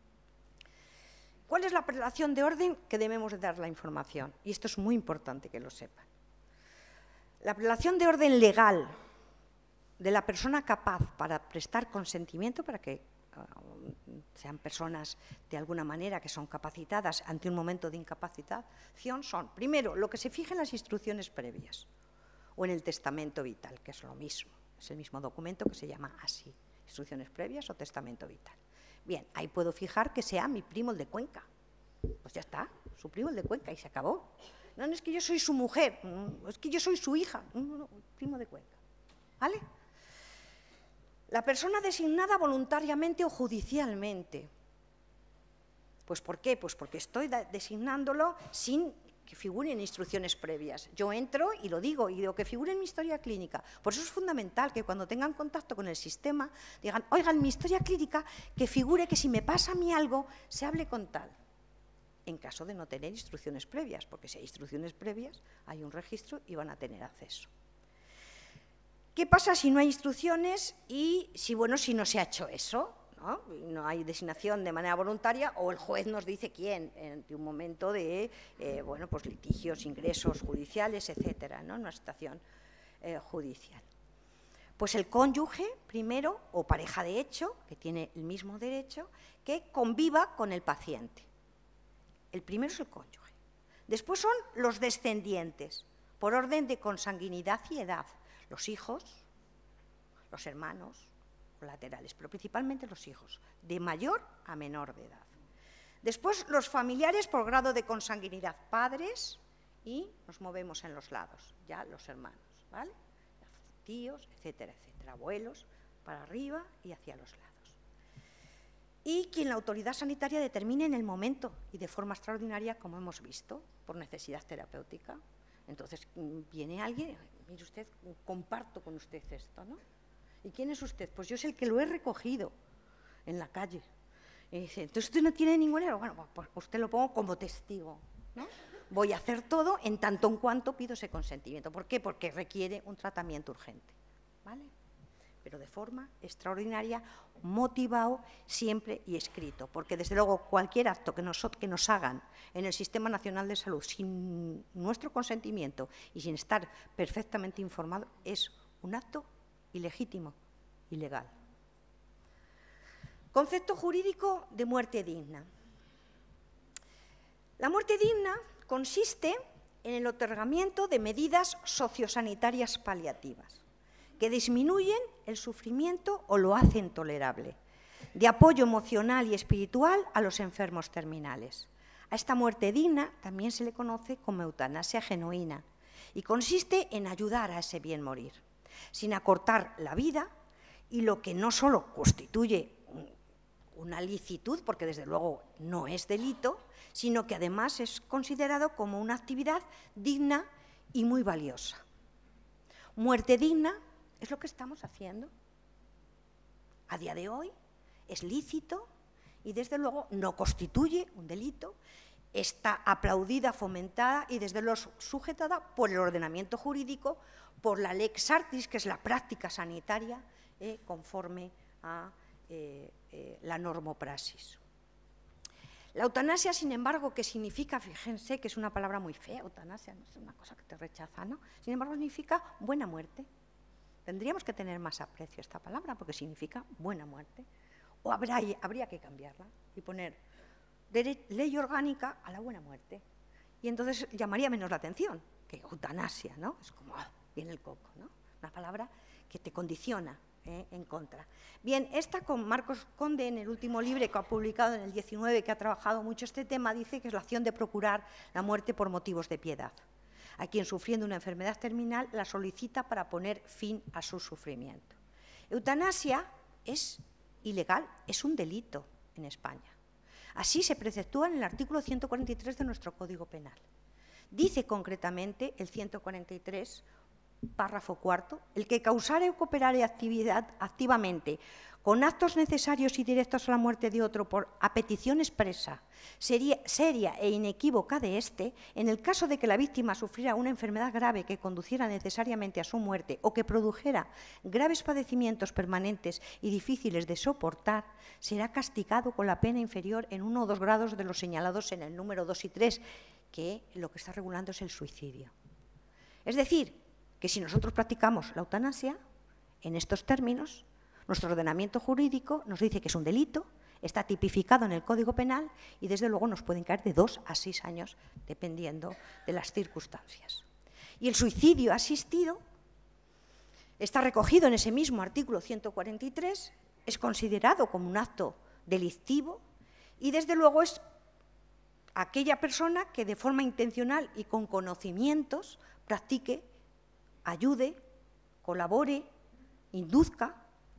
¿Cuál es la relación de orden que debemos de dar la información? Y esto es muy importante que lo sepan. La relación de orden legal de la persona capaz para prestar consentimiento, para que sean personas de alguna manera que son capacitadas ante un momento de incapacitación, son, primero, lo que se fija en las instrucciones previas o en el testamento vital, que es lo mismo, es el mismo documento que se llama así, instrucciones previas o testamento vital. Bien, ahí puedo fijar que sea mi primo el de Cuenca. Pues ya está, su primo el de Cuenca y se acabó. No, no es que yo soy su mujer, es que yo soy su hija. No, primo de Cuenca. ¿Vale? La persona designada voluntariamente o judicialmente. Pues ¿por qué? Pues porque estoy designándolo sin que figure en instrucciones previas. Yo entro y lo digo, y digo que figure en mi historia clínica. Por eso es fundamental que cuando tengan contacto con el sistema digan, oigan, en mi historia clínica que figure que si me pasa a mí algo, se hable con tal. En caso de no tener instrucciones previas, porque si hay instrucciones previas, hay un registro y van a tener acceso. ¿Qué pasa si no hay instrucciones y si no se ha hecho eso? No hay designación de manera voluntaria o el juez nos dice quién, en un momento de pues litigios, ingresos judiciales, etcétera, ¿no? Una situación judicial. Pues el cónyuge, primero, o pareja de hecho, que tiene el mismo derecho, que conviva con el paciente. El primero es el cónyuge. Después son los descendientes, por orden de consanguinidad y edad, los hijos, los hermanos, colaterales, pero principalmente los hijos, de mayor a menor de edad. Después, los familiares por grado de consanguinidad, padres, y nos movemos en los lados, ya los hermanos, ¿vale? Tíos, etcétera, etcétera, abuelos, para arriba y hacia los lados. Y quien la autoridad sanitaria determine en el momento y de forma extraordinaria, como hemos visto, por necesidad terapéutica. Entonces, viene alguien, mire usted, comparto con usted esto, ¿no? ¿Y quién es usted? Pues yo soy el que lo he recogido en la calle. Y dice, entonces usted no tiene ningún error. Bueno, pues usted lo pongo como testigo, ¿no? Voy a hacer todo en tanto en cuanto pido ese consentimiento. ¿Por qué? Porque requiere un tratamiento urgente, ¿vale? Pero de forma extraordinaria, motivado siempre y escrito. Porque, desde luego, cualquier acto que nos hagan en el Sistema Nacional de Salud sin nuestro consentimiento y sin estar perfectamente informado es un acto ilegítimo, ilegal. Concepto jurídico de muerte digna. La muerte digna consiste en el otorgamiento de medidas sociosanitarias paliativas que disminuyen el sufrimiento o lo hacen tolerable, de apoyo emocional y espiritual a los enfermos terminales. A esta muerte digna también se le conoce como eutanasia genuina y consiste en ayudar a ese bien morir, sin acortar la vida, y lo que no solo constituye una licitud, porque desde luego no es delito, sino que además es considerado como una actividad digna y muy valiosa. Muerte digna es lo que estamos haciendo. A día de hoy es lícito y desde luego no constituye un delito, está aplaudida, fomentada y desde luego sujetada por el ordenamiento jurídico, por la lex artis, que es la práctica sanitaria, conforme a la normopraxis. La eutanasia, sin embargo, ¿qué significa? Fíjense que es una palabra muy fea, eutanasia, no es una cosa que te rechaza, ¿no? Sin embargo, significa buena muerte. Tendríamos que tener más aprecio a esta palabra porque significa buena muerte. O habría que cambiarla y poner ley orgánica a la buena muerte. Y entonces llamaría menos la atención, que eutanasia, ¿no? Es como, viene el coco, ¿no? Una palabra que te condiciona en contra. Bien, esta con Marcos Conde, en el último libro que ha publicado en el 19, que ha trabajado mucho este tema, dice que es la acción de procurar la muerte por motivos de piedad. A quien sufriendo una enfermedad terminal la solicita para poner fin a su sufrimiento. Eutanasia es ilegal, es un delito en España. Así se preceptúa en el artículo 143 de nuestro Código Penal. Dice concretamente el 143, párrafo cuarto, el que causare o cooperare activamente con actos necesarios y directos a la muerte de otro a petición expresa, seria e inequívoca de éste, en el caso de que la víctima sufriera una enfermedad grave que conduciera necesariamente a su muerte o que produjera graves padecimientos permanentes y difíciles de soportar, será castigado con la pena inferior en 1 o 2 grados de los señalados en el número 2 y 3, que lo que está regulando es el suicidio. Es decir, que si nosotros practicamos la eutanasia, en estos términos, nuestro ordenamiento jurídico nos dice que es un delito, está tipificado en el Código Penal y desde luego nos pueden caer de 2 a 6 años, dependiendo de las circunstancias. Y el suicidio asistido está recogido en ese mismo artículo 143, es considerado como un acto delictivo y desde luego es aquella persona que de forma intencional y con conocimientos practique, ayude, colabore, induzca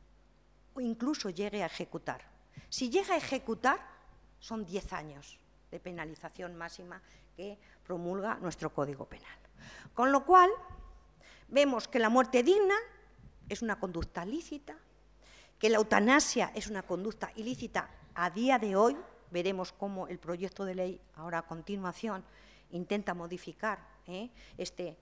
o incluso llegue a ejecutar. Si llega a ejecutar, son 10 años de penalización máxima que promulga nuestro Código Penal. Con lo cual, vemos que la muerte digna es una conducta lícita, que la eutanasia es una conducta ilícita a día de hoy. Veremos cómo el proyecto de ley, ahora a continuación, intenta modificar este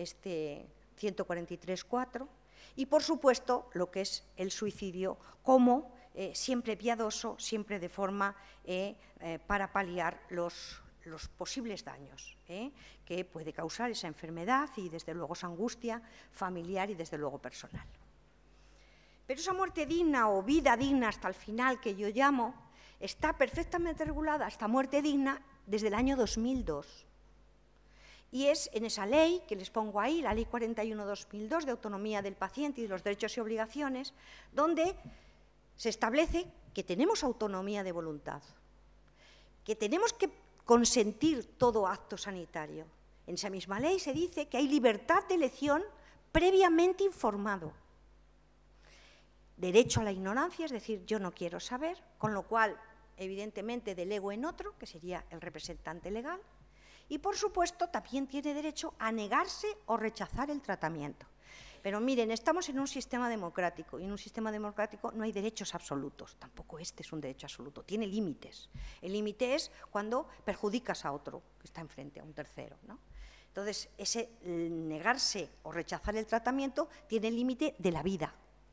143.4, y, por supuesto, lo que es el suicidio como siempre piadoso, siempre de forma para paliar los posibles daños que puede causar esa enfermedad y, desde luego, esa angustia familiar y, desde luego, personal. Pero esa muerte digna o vida digna hasta el final, que yo llamo, está perfectamente regulada, esta muerte digna, desde el año 2002. Y es en esa ley, que les pongo ahí, la Ley 41/2002 de autonomía del paciente y de los derechos y obligaciones, donde se establece que tenemos autonomía de voluntad, que tenemos que consentir todo acto sanitario. En esa misma ley se dice que hay libertad de elección previamente informado. Derecho a la ignorancia, es decir, yo no quiero saber, con lo cual, evidentemente, delego en otro, que sería el representante legal. Y, por supuesto, también tiene derecho a negarse o rechazar el tratamiento. Pero miren, estamos en un sistema democrático y en un sistema democrático no hay derechos absolutos. Tampoco este es un derecho absoluto, tiene límites. El límite es cuando perjudicas a otro que está enfrente, a un tercero, ¿no? Entonces, ese negarse o rechazar el tratamiento tiene el límite de la vida.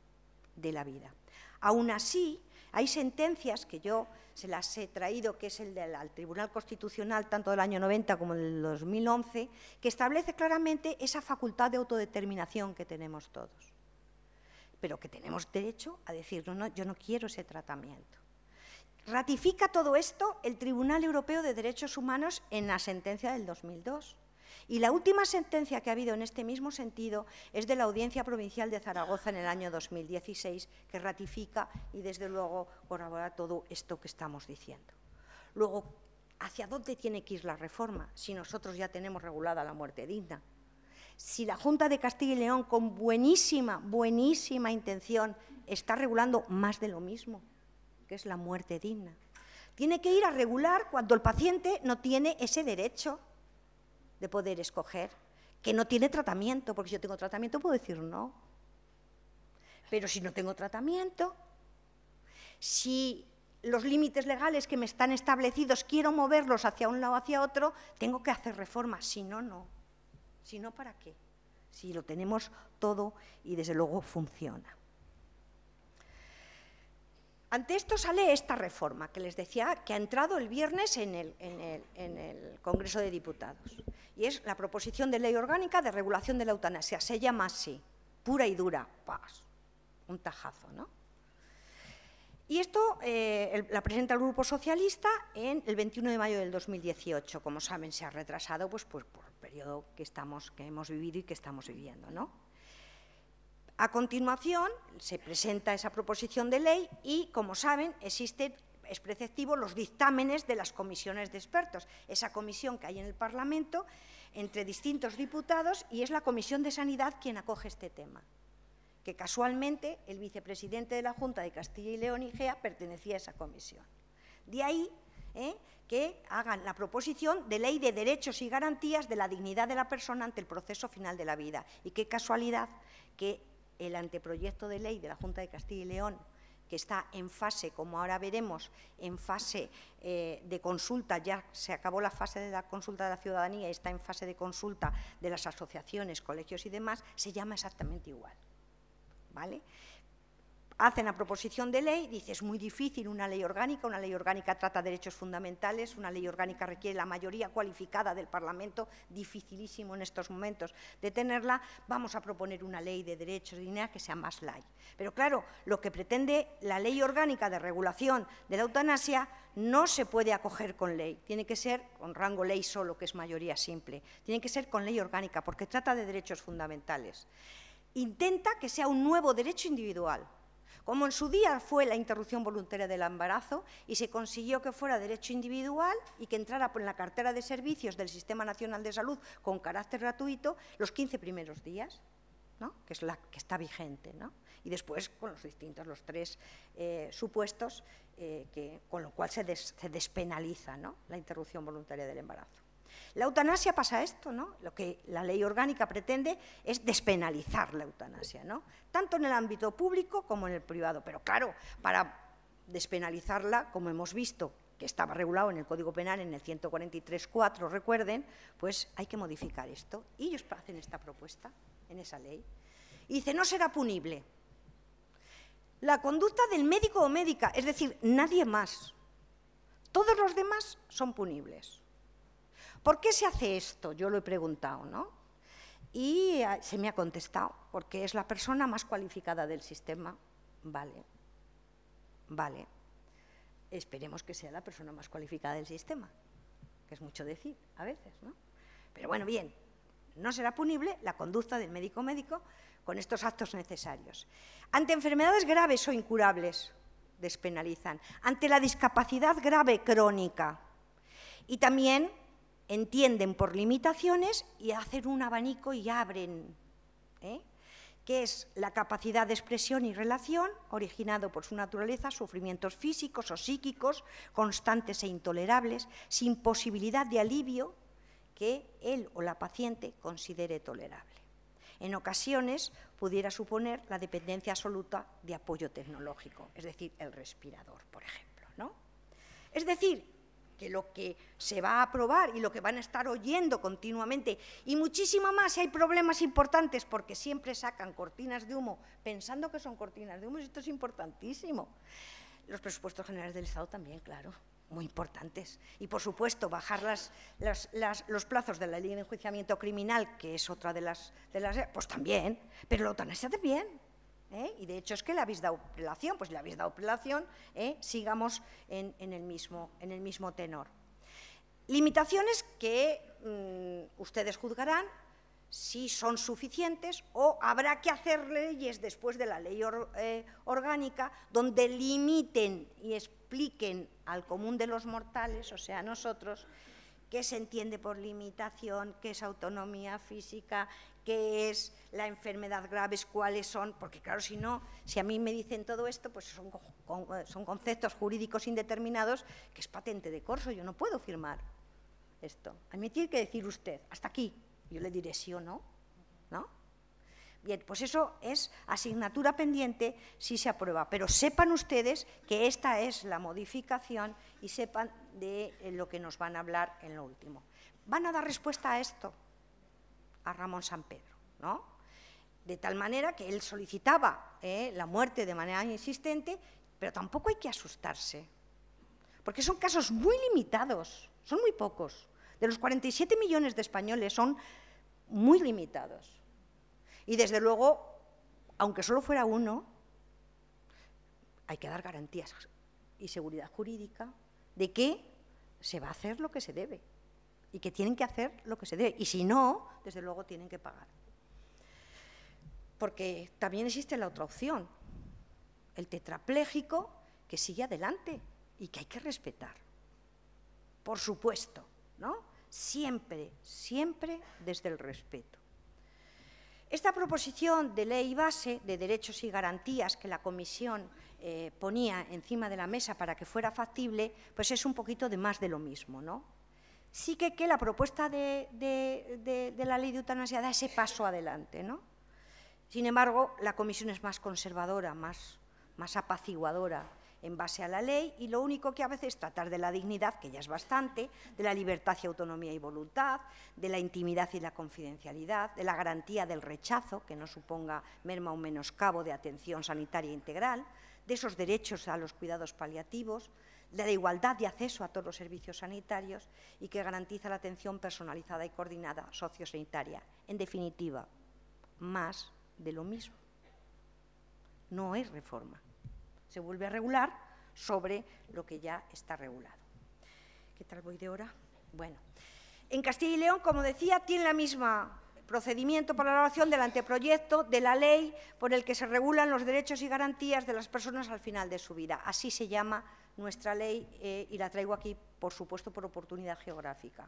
Aún así, hay sentencias que yo se las he traído, que es el del Tribunal Constitucional, tanto del año 90 como del 2011, que establece claramente esa facultad de autodeterminación que tenemos todos, pero que tenemos derecho a decir, no, yo no quiero ese tratamiento. Ratifica todo esto el Tribunal Europeo de Derechos Humanos en la sentencia del 2002. Y la última sentencia que ha habido en este mismo sentido es de la Audiencia Provincial de Zaragoza en el año 2016, que ratifica y, desde luego, corrobora todo esto que estamos diciendo. Luego, ¿hacia dónde tiene que ir la reforma si nosotros ya tenemos regulada la muerte digna? Si la Junta de Castilla y León, con buenísima intención, está regulando más de lo mismo, que es la muerte digna. Tiene que ir a regular cuando el paciente no tiene ese derecho de poder escoger, que no tiene tratamiento, porque si yo tengo tratamiento puedo decir no. Pero si no tengo tratamiento, si los límites legales que me están establecidos quiero moverlos hacia un lado o hacia otro, tengo que hacer reformas, si no, no. Si no, ¿para qué? Si lo tenemos todo y, desde luego, funciona. Ante esto sale esta reforma, que les decía que ha entrado el viernes en el Congreso de Diputados. Y es la proposición de ley orgánica de regulación de la eutanasia. Se llama así, pura y dura, ¡pas! Un tajazo, ¿no? Y esto la presenta el Grupo Socialista el 21 de mayo del 2018. Como saben, se ha retrasado pues, por el periodo que hemos vivido y que estamos viviendo, ¿no? A continuación, se presenta esa proposición de ley y, como saben, es preceptivo los dictámenes de las comisiones de expertos. Esa comisión que hay en el Parlamento entre distintos diputados, y es la Comisión de Sanidad quien acoge este tema, que casualmente el vicepresidente de la Junta de Castilla y León, Igea, pertenecía a esa comisión. De ahí que hagan la proposición de ley de derechos y garantías de la dignidad de la persona ante el proceso final de la vida. Y qué casualidad que el anteproyecto de ley de la Junta de Castilla y León, que está en fase, como ahora veremos, en fase de consulta, ya se acabó la fase de la consulta de la ciudadanía y está en fase de consulta de las asociaciones, colegios y demás, se llama exactamente igual. ¿Vale? Hacen la proposición de ley, dice, es muy difícil una ley orgánica trata derechos fundamentales, una ley orgánica requiere la mayoría cualificada del Parlamento, dificilísimo en estos momentos de tenerla, vamos a proponer una ley de derechos de dignidad que sea más light. Pero claro, lo que pretende la ley orgánica de regulación de la eutanasia no se puede acoger con ley, tiene que ser con rango ley solo, que es mayoría simple, tiene que ser con ley orgánica, porque trata de derechos fundamentales. Intenta que sea un nuevo derecho individual, como en su día fue la interrupción voluntaria del embarazo y se consiguió que fuera derecho individual y que entrara en la cartera de servicios del Sistema Nacional de Salud con carácter gratuito los 15 primeros días, ¿no? Que es la que está vigente, ¿no? Y después con los tres supuestos, con lo cual se despenaliza, ¿no?, la interrupción voluntaria del embarazo. La eutanasia pasa esto, ¿no? Lo que la ley orgánica pretende es despenalizar la eutanasia, ¿no?, tanto en el ámbito público como en el privado. Pero claro, para despenalizarla, como hemos visto, que estaba regulado en el Código Penal en el 143.4, recuerden, pues hay que modificar esto. Y ellos hacen esta propuesta en esa ley. Y dice, no será punible la conducta del médico o médica, es decir, nadie más. Todos los demás son punibles. ¿Por qué se hace esto? Yo lo he preguntado, ¿no? Y se me ha contestado, porque es la persona más cualificada del sistema. Vale, vale. Esperemos que sea la persona más cualificada del sistema, que es mucho decir a veces, ¿no? Pero bueno, bien, no será punible la conducta del médico con estos actos necesarios. Ante enfermedades graves o incurables, despenalizan. Ante la discapacidad grave crónica. Y también entienden por limitaciones y hacen un abanico y abren, que es la capacidad de expresión y relación, originado por su naturaleza, sufrimientos físicos o psíquicos, constantes e intolerables, sin posibilidad de alivio que él o la paciente considere tolerable. En ocasiones pudiera suponer la dependencia absoluta de apoyo tecnológico, es decir, el respirador, por ejemplo, ¿no? Es decir, que lo que se va a aprobar y lo que van a estar oyendo continuamente, y muchísimo más si hay problemas importantes, porque siempre sacan cortinas de humo pensando que son cortinas de humo, y esto es importantísimo. Los presupuestos generales del Estado también, claro, muy importantes. Y, por supuesto, bajar los plazos de la ley de enjuiciamiento criminal, que es otra de las pues también, pero la eutanasia también. Y de hecho es que le habéis dado prelación, pues le habéis dado prelación, sigamos en el mismo tenor. Limitaciones que ustedes juzgarán si son suficientes o habrá que hacer leyes después de la ley orgánica donde limiten y expliquen al común de los mortales, o sea, a nosotros, qué se entiende por limitación, qué es autonomía física, qué es la enfermedad grave, cuáles son, porque claro, si no, si a mí me dicen todo esto, pues son conceptos jurídicos indeterminados que es patente de corso, yo no puedo firmar esto. A mí me tiene que decir usted, hasta aquí, yo le diré sí o no, ¿no? Bien, pues eso es asignatura pendiente si se aprueba, pero sepan ustedes que esta es la modificación y sepan de lo que nos van a hablar en lo último. Van a dar respuesta a esto, a Ramón Sampedro, ¿no? De tal manera que él solicitaba la muerte de manera insistente, pero tampoco hay que asustarse, porque son casos muy limitados, son muy pocos. De los 47 millones de españoles son muy limitados. Y desde luego, aunque solo fuera uno, hay que dar garantías y seguridad jurídica de que se va a hacer lo que se debe y que tienen que hacer lo que se debe. Y si no, desde luego tienen que pagar. Porque también existe la otra opción, el tetrapléjico que sigue adelante y que hay que respetar. Por supuesto, ¿no? Siempre, siempre desde el respeto. Esta proposición de ley base de derechos y garantías que la Comisión ponía encima de la mesa para que fuera factible, pues es un poquito de más de lo mismo, ¿no? Sí que la propuesta de la ley de eutanasia da ese paso adelante, ¿no? Sin embargo, la Comisión es más conservadora, más apaciguadora en base a la ley, y lo único que hace es tratar de la dignidad, que ya es bastante, de la libertad y autonomía y voluntad, de la intimidad y la confidencialidad, de la garantía del rechazo, que no suponga merma o menoscabo de atención sanitaria integral, de esos derechos a los cuidados paliativos, de la igualdad de acceso a todos los servicios sanitarios y que garantiza la atención personalizada y coordinada sociosanitaria. En definitiva, más de lo mismo. No es reforma. Se vuelve a regular sobre lo que ya está regulado. ¿Qué tal voy de hora? Bueno, en Castilla y León, como decía, tiene la misma procedimiento para la elaboración del anteproyecto de la ley por el que se regulan los derechos y garantías de las personas al final de su vida. Así se llama nuestra ley y la traigo aquí, por supuesto, por oportunidad geográfica.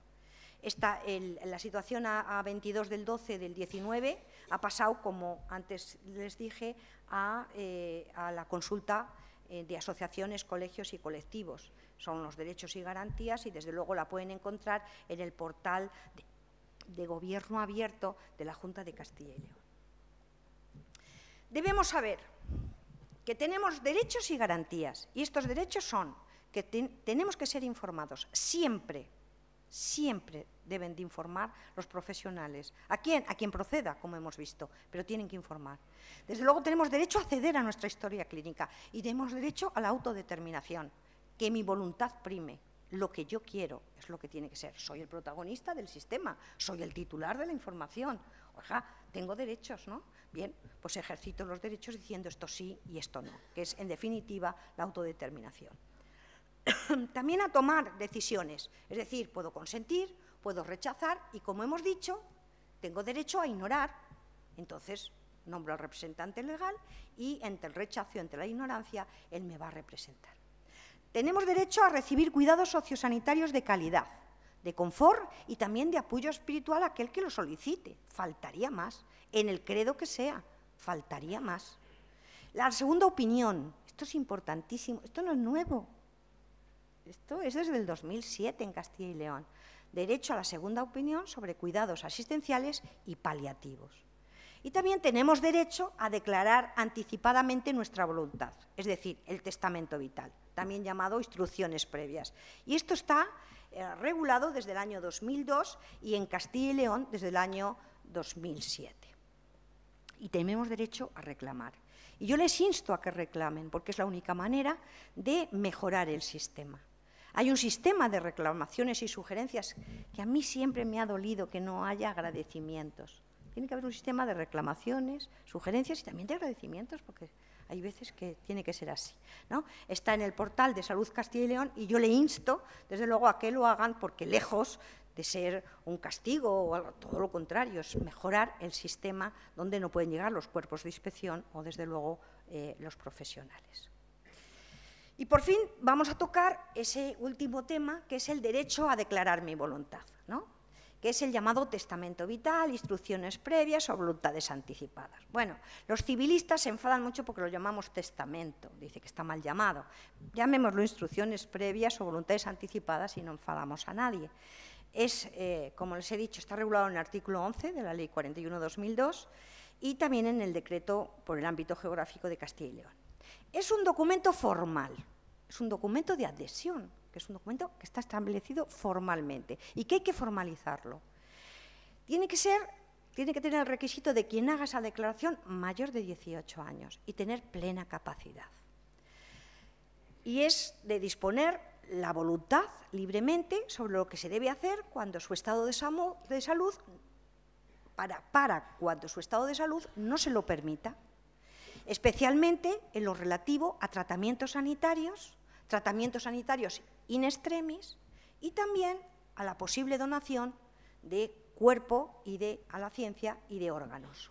La situación a 22 del 12 del 19 ha pasado, como antes les dije, a la consulta de asociaciones, colegios y colectivos. Son los derechos y garantías y desde luego la pueden encontrar en el portal de Gobierno Abierto de la Junta de Castilla y León. Debemos saber que tenemos derechos y garantías, y estos derechos son que tenemos que ser informados siempre. Siempre deben de informar los profesionales. ¿A quién? A quien proceda, como hemos visto, pero tienen que informar. Desde luego tenemos derecho a acceder a nuestra historia clínica y tenemos derecho a la autodeterminación, que mi voluntad prime. Lo que yo quiero es lo que tiene que ser. Soy el protagonista del sistema, soy el titular de la información. Oiga, tengo derechos, ¿no? Bien, pues ejercito los derechos diciendo esto sí y esto no, que es, en definitiva, la autodeterminación. También a tomar decisiones, es decir, puedo consentir, puedo rechazar y, como hemos dicho, tengo derecho a ignorar. Entonces, nombro al representante legal y entre el rechazo y entre la ignorancia, él me va a representar. Tenemos derecho a recibir cuidados sociosanitarios de calidad, de confort y también de apoyo espiritual a aquel que lo solicite. Faltaría más, en el credo que sea, faltaría más. La segunda opinión, esto es importantísimo, esto no es nuevo. Esto es desde el 2007 en Castilla y León. Derecho a la segunda opinión sobre cuidados asistenciales y paliativos. Y también tenemos derecho a declarar anticipadamente nuestra voluntad, es decir, el testamento vital, también llamado instrucciones previas. Y esto está regulado desde el año 2002 y en Castilla y León desde el año 2007. Y tenemos derecho a reclamar. Y yo les insto a que reclamen, porque es la única manera de mejorar el sistema. Hay un sistema de reclamaciones y sugerencias que a mí siempre me ha dolido que no haya agradecimientos. Tiene que haber un sistema de reclamaciones, sugerencias y también de agradecimientos, porque hay veces que tiene que ser así, ¿no? Está en el portal de Salud Castilla y León y yo le insto, desde luego, a que lo hagan, porque lejos de ser un castigo o algo, todo lo contrario, es mejorar el sistema donde no pueden llegar los cuerpos de inspección o, desde luego, los profesionales. Y por fin vamos a tocar ese último tema, que es el derecho a declarar mi voluntad, ¿no? Que es el llamado testamento vital, instrucciones previas o voluntades anticipadas. Bueno, los civilistas se enfadan mucho porque lo llamamos testamento, dice que está mal llamado. Llamémoslo instrucciones previas o voluntades anticipadas y no enfadamos a nadie. Es, como les he dicho, está regulado en el artículo 11 de la Ley 41/2002 y también en el decreto por el ámbito geográfico de Castilla y León. Es un documento formal, es un documento de adhesión, que es un documento que está establecido formalmente y que hay que formalizarlo. Tiene que tener el requisito de quien haga esa declaración mayor de 18 años y tener plena capacidad. Y es de disponer la voluntad libremente sobre lo que se debe hacer cuando su estado de salud, para cuando su estado de salud no se lo permita. especialmente en lo relativo a tratamientos sanitarios in extremis y también a la posible donación de cuerpo a la ciencia y de órganos.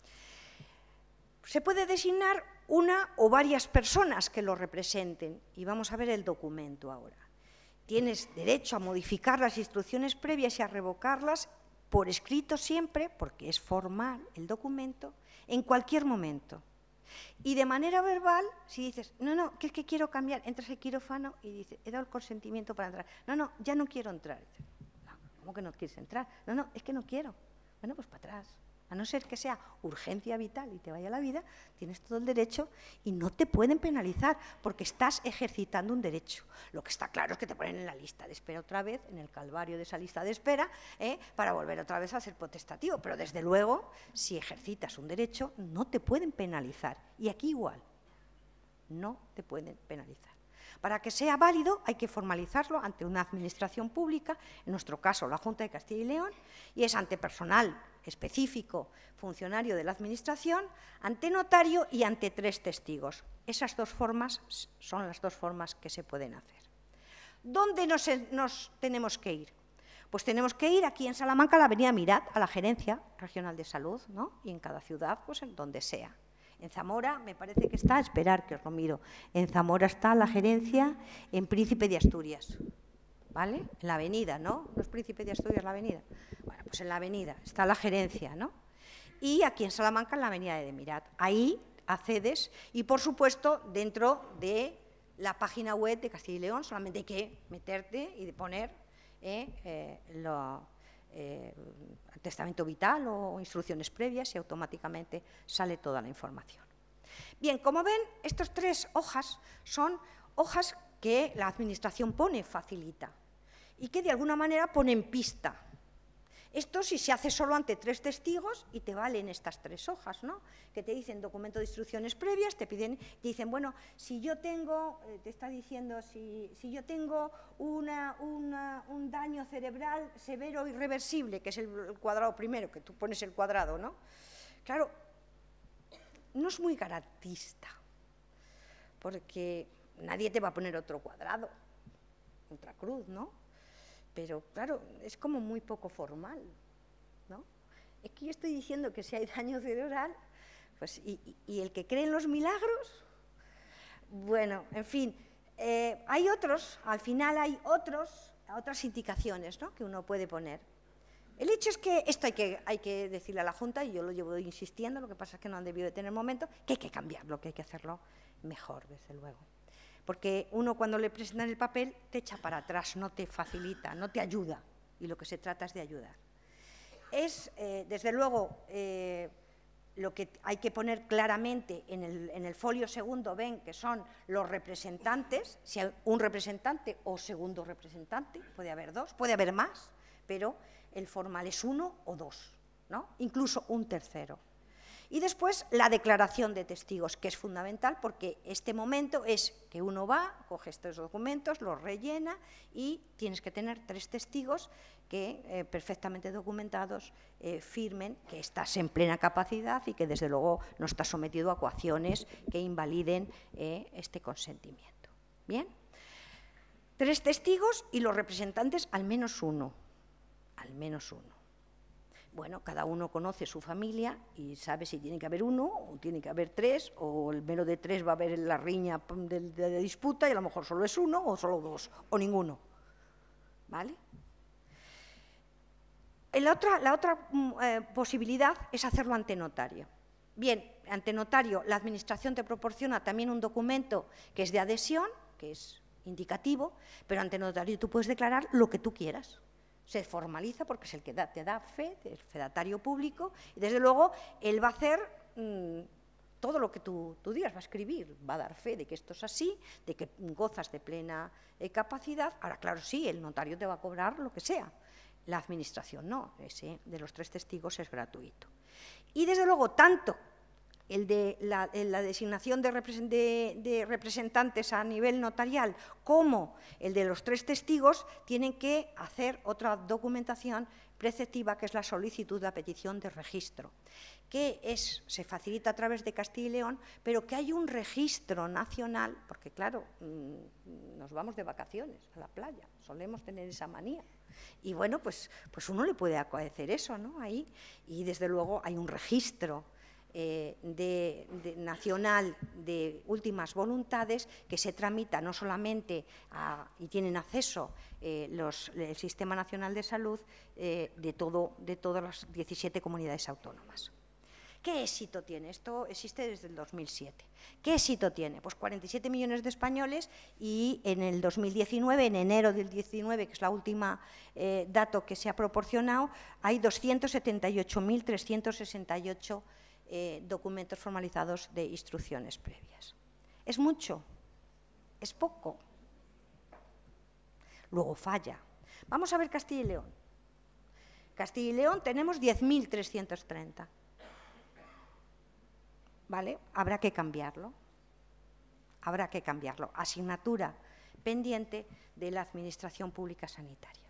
Se puede designar una o varias personas que lo representen y vamos a ver el documento ahora. Tienes derecho a modificar las instrucciones previas y a revocarlas por escrito siempre, porque es formal el documento, en cualquier momento. Y de manera verbal, si dices, no, que es que quiero cambiar, entras al quirófano y dices, he dado el consentimiento para entrar. No, ya no quiero entrar. ¿Cómo que no quieres entrar? No, es que no quiero. Bueno, pues para atrás. A no ser que sea urgencia vital y te vaya la vida, tienes todo el derecho y no te pueden penalizar porque estás ejercitando un derecho. Lo que está claro es que te ponen en la lista de espera otra vez, en el calvario de esa lista de espera, para volver otra vez a ser potestativo. Pero desde luego, si ejercitas un derecho, no te pueden penalizar. Y aquí igual, no te pueden penalizar. Para que sea válido hay que formalizarlo ante una administración pública, en nuestro caso la Junta de Castilla y León, y es ante personal específico, funcionario de la Administración, ante notario y ante 3 testigos. Esas 2 formas son las 2 formas que se pueden hacer. ¿Dónde nos tenemos que ir? Pues tenemos que ir aquí en Salamanca a la avenida Mirat, a la Gerencia Regional de Salud, ¿no? Y en cada ciudad, pues en donde sea. En Zamora me parece que está, esperar que os lo miro, en Zamora está la gerencia en Príncipe de Asturias, ¿vale? En la avenida, ¿no? ¿No es Príncipe de Asturias la avenida? Bueno, pues en la avenida está la gerencia, ¿no? Y aquí en Salamanca en la avenida de Mirat. Ahí accedes y, por supuesto, dentro de la página web de Castilla y León solamente hay que meterte y poner testamento vital o instrucciones previas y automáticamente sale toda la información. Bien, como ven, estas 3 hojas son hojas que la Administración facilita y que de alguna manera ponen pista. Esto si se hace solo ante 3 testigos y te valen estas 3 hojas, ¿no? Que te dicen documento de instrucciones previas, te dicen, bueno, si yo tengo, te está diciendo, si yo tengo un daño cerebral severo e irreversible, que es el cuadrado primero, que tú pones el cuadrado, ¿no? Claro, no es muy garantista, porque nadie te va a poner otro cuadrado, otra cruz, ¿no? Pero, claro, es como muy poco formal, ¿no? Es que yo estoy diciendo que si hay daño cerebral, pues, y el que cree en los milagros, bueno, en fin, hay otros, al final hay otras indicaciones, ¿no?, que uno puede poner. El hecho es que esto hay que decirle a la Junta, y yo lo llevo insistiendo, lo que pasa es que no han debido de tener momento, que hay que cambiarlo, que hay que hacerlo mejor, desde luego. Porque uno cuando le presentan el papel te echa para atrás, no te facilita, no te ayuda, y lo que se trata es de ayudar. Es, desde luego, lo que hay que poner claramente en el folio segundo, ven que son los representantes, si hay un representante o segundo representante, puede haber 2, puede haber más, pero el formal es 1 o 2, ¿no? Incluso un tercero. Y después la declaración de testigos, que es fundamental porque este momento es que uno va, coge estos documentos, los rellena y tienes que tener 3 testigos que perfectamente documentados firmen que estás en plena capacidad y que desde luego no estás sometido a coacciones que invaliden este consentimiento. ¿Bien? 3 testigos y los representantes al menos 1. Al menos 1. Bueno, cada uno conoce su familia y sabe si tiene que haber 1 o tiene que haber 3, o el menos de 3 va a haber la riña de disputa y a lo mejor solo es 1 o solo 2 o ninguno. ¿Vale? La otra posibilidad es hacerlo ante notario. Bien, ante notario la Administración te proporciona también un documento que es de adhesión, que es indicativo, pero ante notario tú puedes declarar lo que tú quieras. Se formaliza porque es el que te da fe, el fedatario público, y desde luego él va a hacer todo lo que tú digas, va a escribir, va a dar fe de que esto es así, de que gozas de plena capacidad. Ahora, claro, sí, el notario te va a cobrar lo que sea, la Administración no, ese de los 3 testigos es gratuito. Y desde luego, tanto el de la designación de representantes a nivel notarial como el de los 3 testigos tienen que hacer otra documentación preceptiva, que es la solicitud de petición de registro, que se facilita a través de Castilla y León, pero que hay un registro nacional, porque claro, nos vamos de vacaciones a la playa, solemos tener esa manía. Y bueno, pues uno le puede acontecer eso, ¿no? Ahí, y desde luego hay un registro nacional de últimas voluntades que se tramita no solamente y tienen acceso el Sistema Nacional de Salud de todas las 17 comunidades autónomas. ¿Qué éxito tiene? Esto existe desde el 2007. ¿Qué éxito tiene? Pues 47 millones de españoles y en el 2019, en enero del 19, que es la última dato que se ha proporcionado, hay 278.368 documentos formalizados de instrucciones previas. ¿Es mucho? ¿Es poco? Luego falla. Vamos a ver Castilla y León. Castilla y León tenemos 10.330. ¿Vale? Habrá que cambiarlo. Habrá que cambiarlo. Asignatura pendiente de la Administración Pública Sanitaria.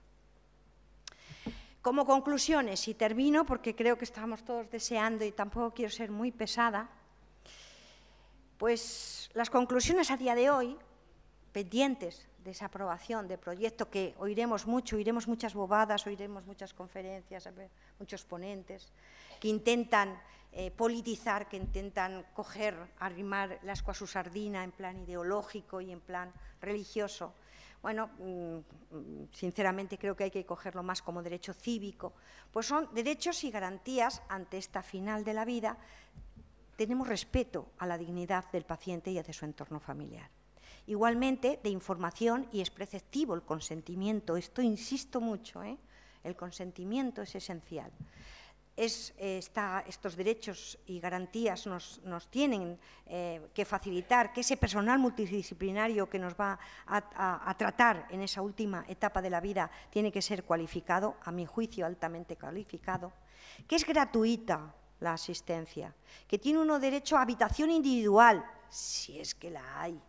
Como conclusiones, y termino porque creo que estamos todos deseando y tampoco quiero ser muy pesada, pues las conclusiones a día de hoy, pendientes de esa aprobación de proyecto, que oiremos mucho, oiremos muchas bobadas, oiremos muchas conferencias, muchos ponentes que intentan politizar, que intentan arrimar el ascua a su sardina en plan ideológico y en plan religioso. Bueno, sinceramente creo que hay que cogerlo más como derecho cívico, pues son derechos y garantías ante esta final de la vida. Tenemos respeto a la dignidad del paciente y de su entorno familiar. Igualmente, de información, y es preceptivo el consentimiento, esto insisto mucho, el consentimiento es esencial. Estos derechos y garantías nos tienen que facilitar que ese personal multidisciplinario que nos va a tratar en esa última etapa de la vida tiene que ser cualificado, a mi juicio altamente cualificado, que es gratuita la asistencia, que tiene uno derecho a habitación individual, si es que la hay.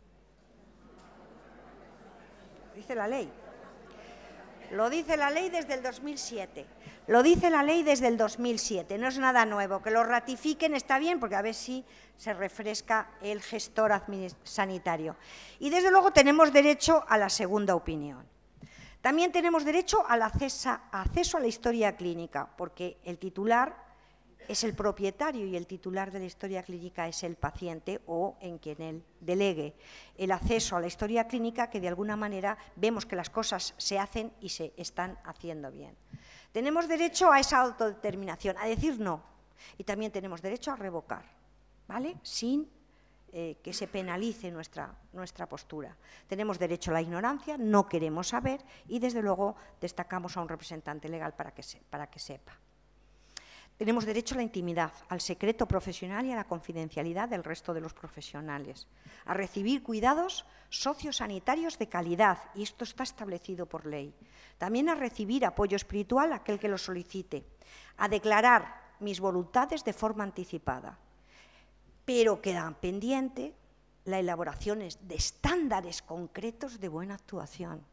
Dice la ley. Lo dice la ley desde el 2007. Lo dice la ley desde el 2007. No es nada nuevo. Que lo ratifiquen está bien, porque a ver si se refresca el gestor sanitario. Y desde luego tenemos derecho a la segunda opinión. También tenemos derecho al acceso a la historia clínica, porque el titular es el propietario y el titular de la historia clínica es el paciente o en quien él delegue. El acceso a la historia clínica, que de alguna manera vemos que las cosas se hacen y se están haciendo bien. Tenemos derecho a esa autodeterminación, a decir no. Y también tenemos derecho a revocar, ¿vale? Sin que se penalice nuestra postura. Tenemos derecho a la ignorancia, no queremos saber y desde luego destacamos a un representante legal para que sepa. Tenemos derecho a la intimidad, al secreto profesional y a la confidencialidad del resto de los profesionales, a recibir cuidados sociosanitarios de calidad, y esto está establecido por ley. También a recibir apoyo espiritual a aquel que lo solicite, a declarar mis voluntades de forma anticipada. Pero quedan pendiente la elaboración de estándares concretos de buena actuación.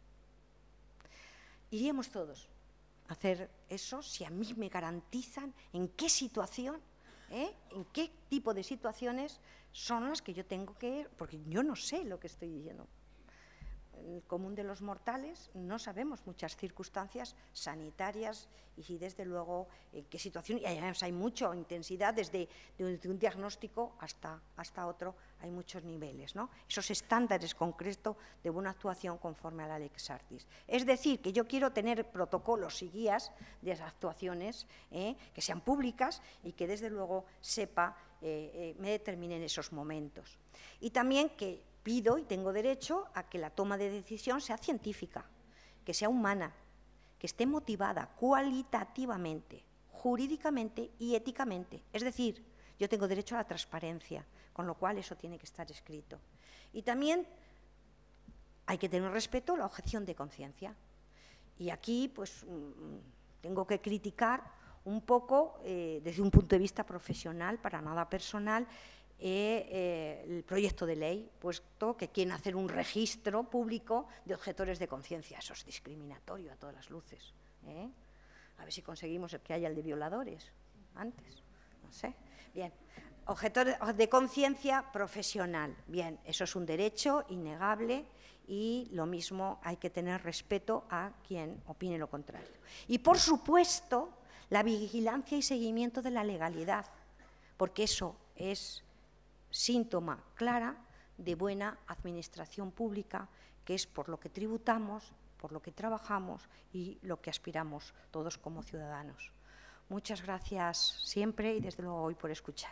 Iríamos todos hacer eso si a mí me garantizan en qué situación, en qué tipo de situaciones son las que yo tengo que, porque yo no sé lo que estoy diciendo. En el común de los mortales no sabemos muchas circunstancias sanitarias y desde luego qué situación, y además hay mucha intensidad desde un diagnóstico hasta otro, hay muchos niveles, ¿no? Esos estándares concretos de buena actuación conforme a la Lex Artis. Es decir, que yo quiero tener protocolos y guías de las actuaciones que sean públicas y que desde luego sepa, me determinen esos momentos. Y también que pido y tengo derecho a que la toma de decisión sea científica, que sea humana, que esté motivada cualitativamente, jurídicamente y éticamente. Es decir, yo tengo derecho a la transparencia, con lo cual eso tiene que estar escrito. Y también hay que tener respeto a la objeción de conciencia. Y aquí pues tengo que criticar un poco, desde un punto de vista profesional, para nada personal, el proyecto de ley, puesto que quieren hacer un registro público de objetores de conciencia. Eso es discriminatorio a todas las luces. A ver si conseguimos que haya el de violadores antes, no sé. Bien, objeto de conciencia profesional. Bien, eso es un derecho innegable y lo mismo hay que tener respeto a quien opine lo contrario. Y, por supuesto, la vigilancia y seguimiento de la legalidad, porque eso es síntoma clara de buena administración pública, que es por lo que tributamos, por lo que trabajamos y lo que aspiramos todos como ciudadanos. Muchas gracias siempre y desde luego hoy por escuchar.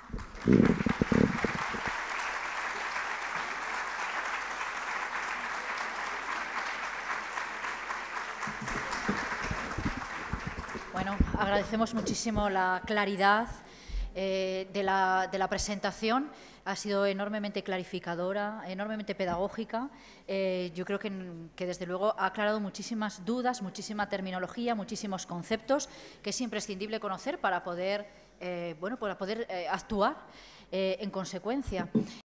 Bueno, agradecemos muchísimo la claridad de la presentación. Ha sido enormemente clarificadora, enormemente pedagógica. Yo creo que desde luego ha aclarado muchísimas dudas, muchísima terminología, muchísimos conceptos que es imprescindible conocer para poder, actuar en consecuencia.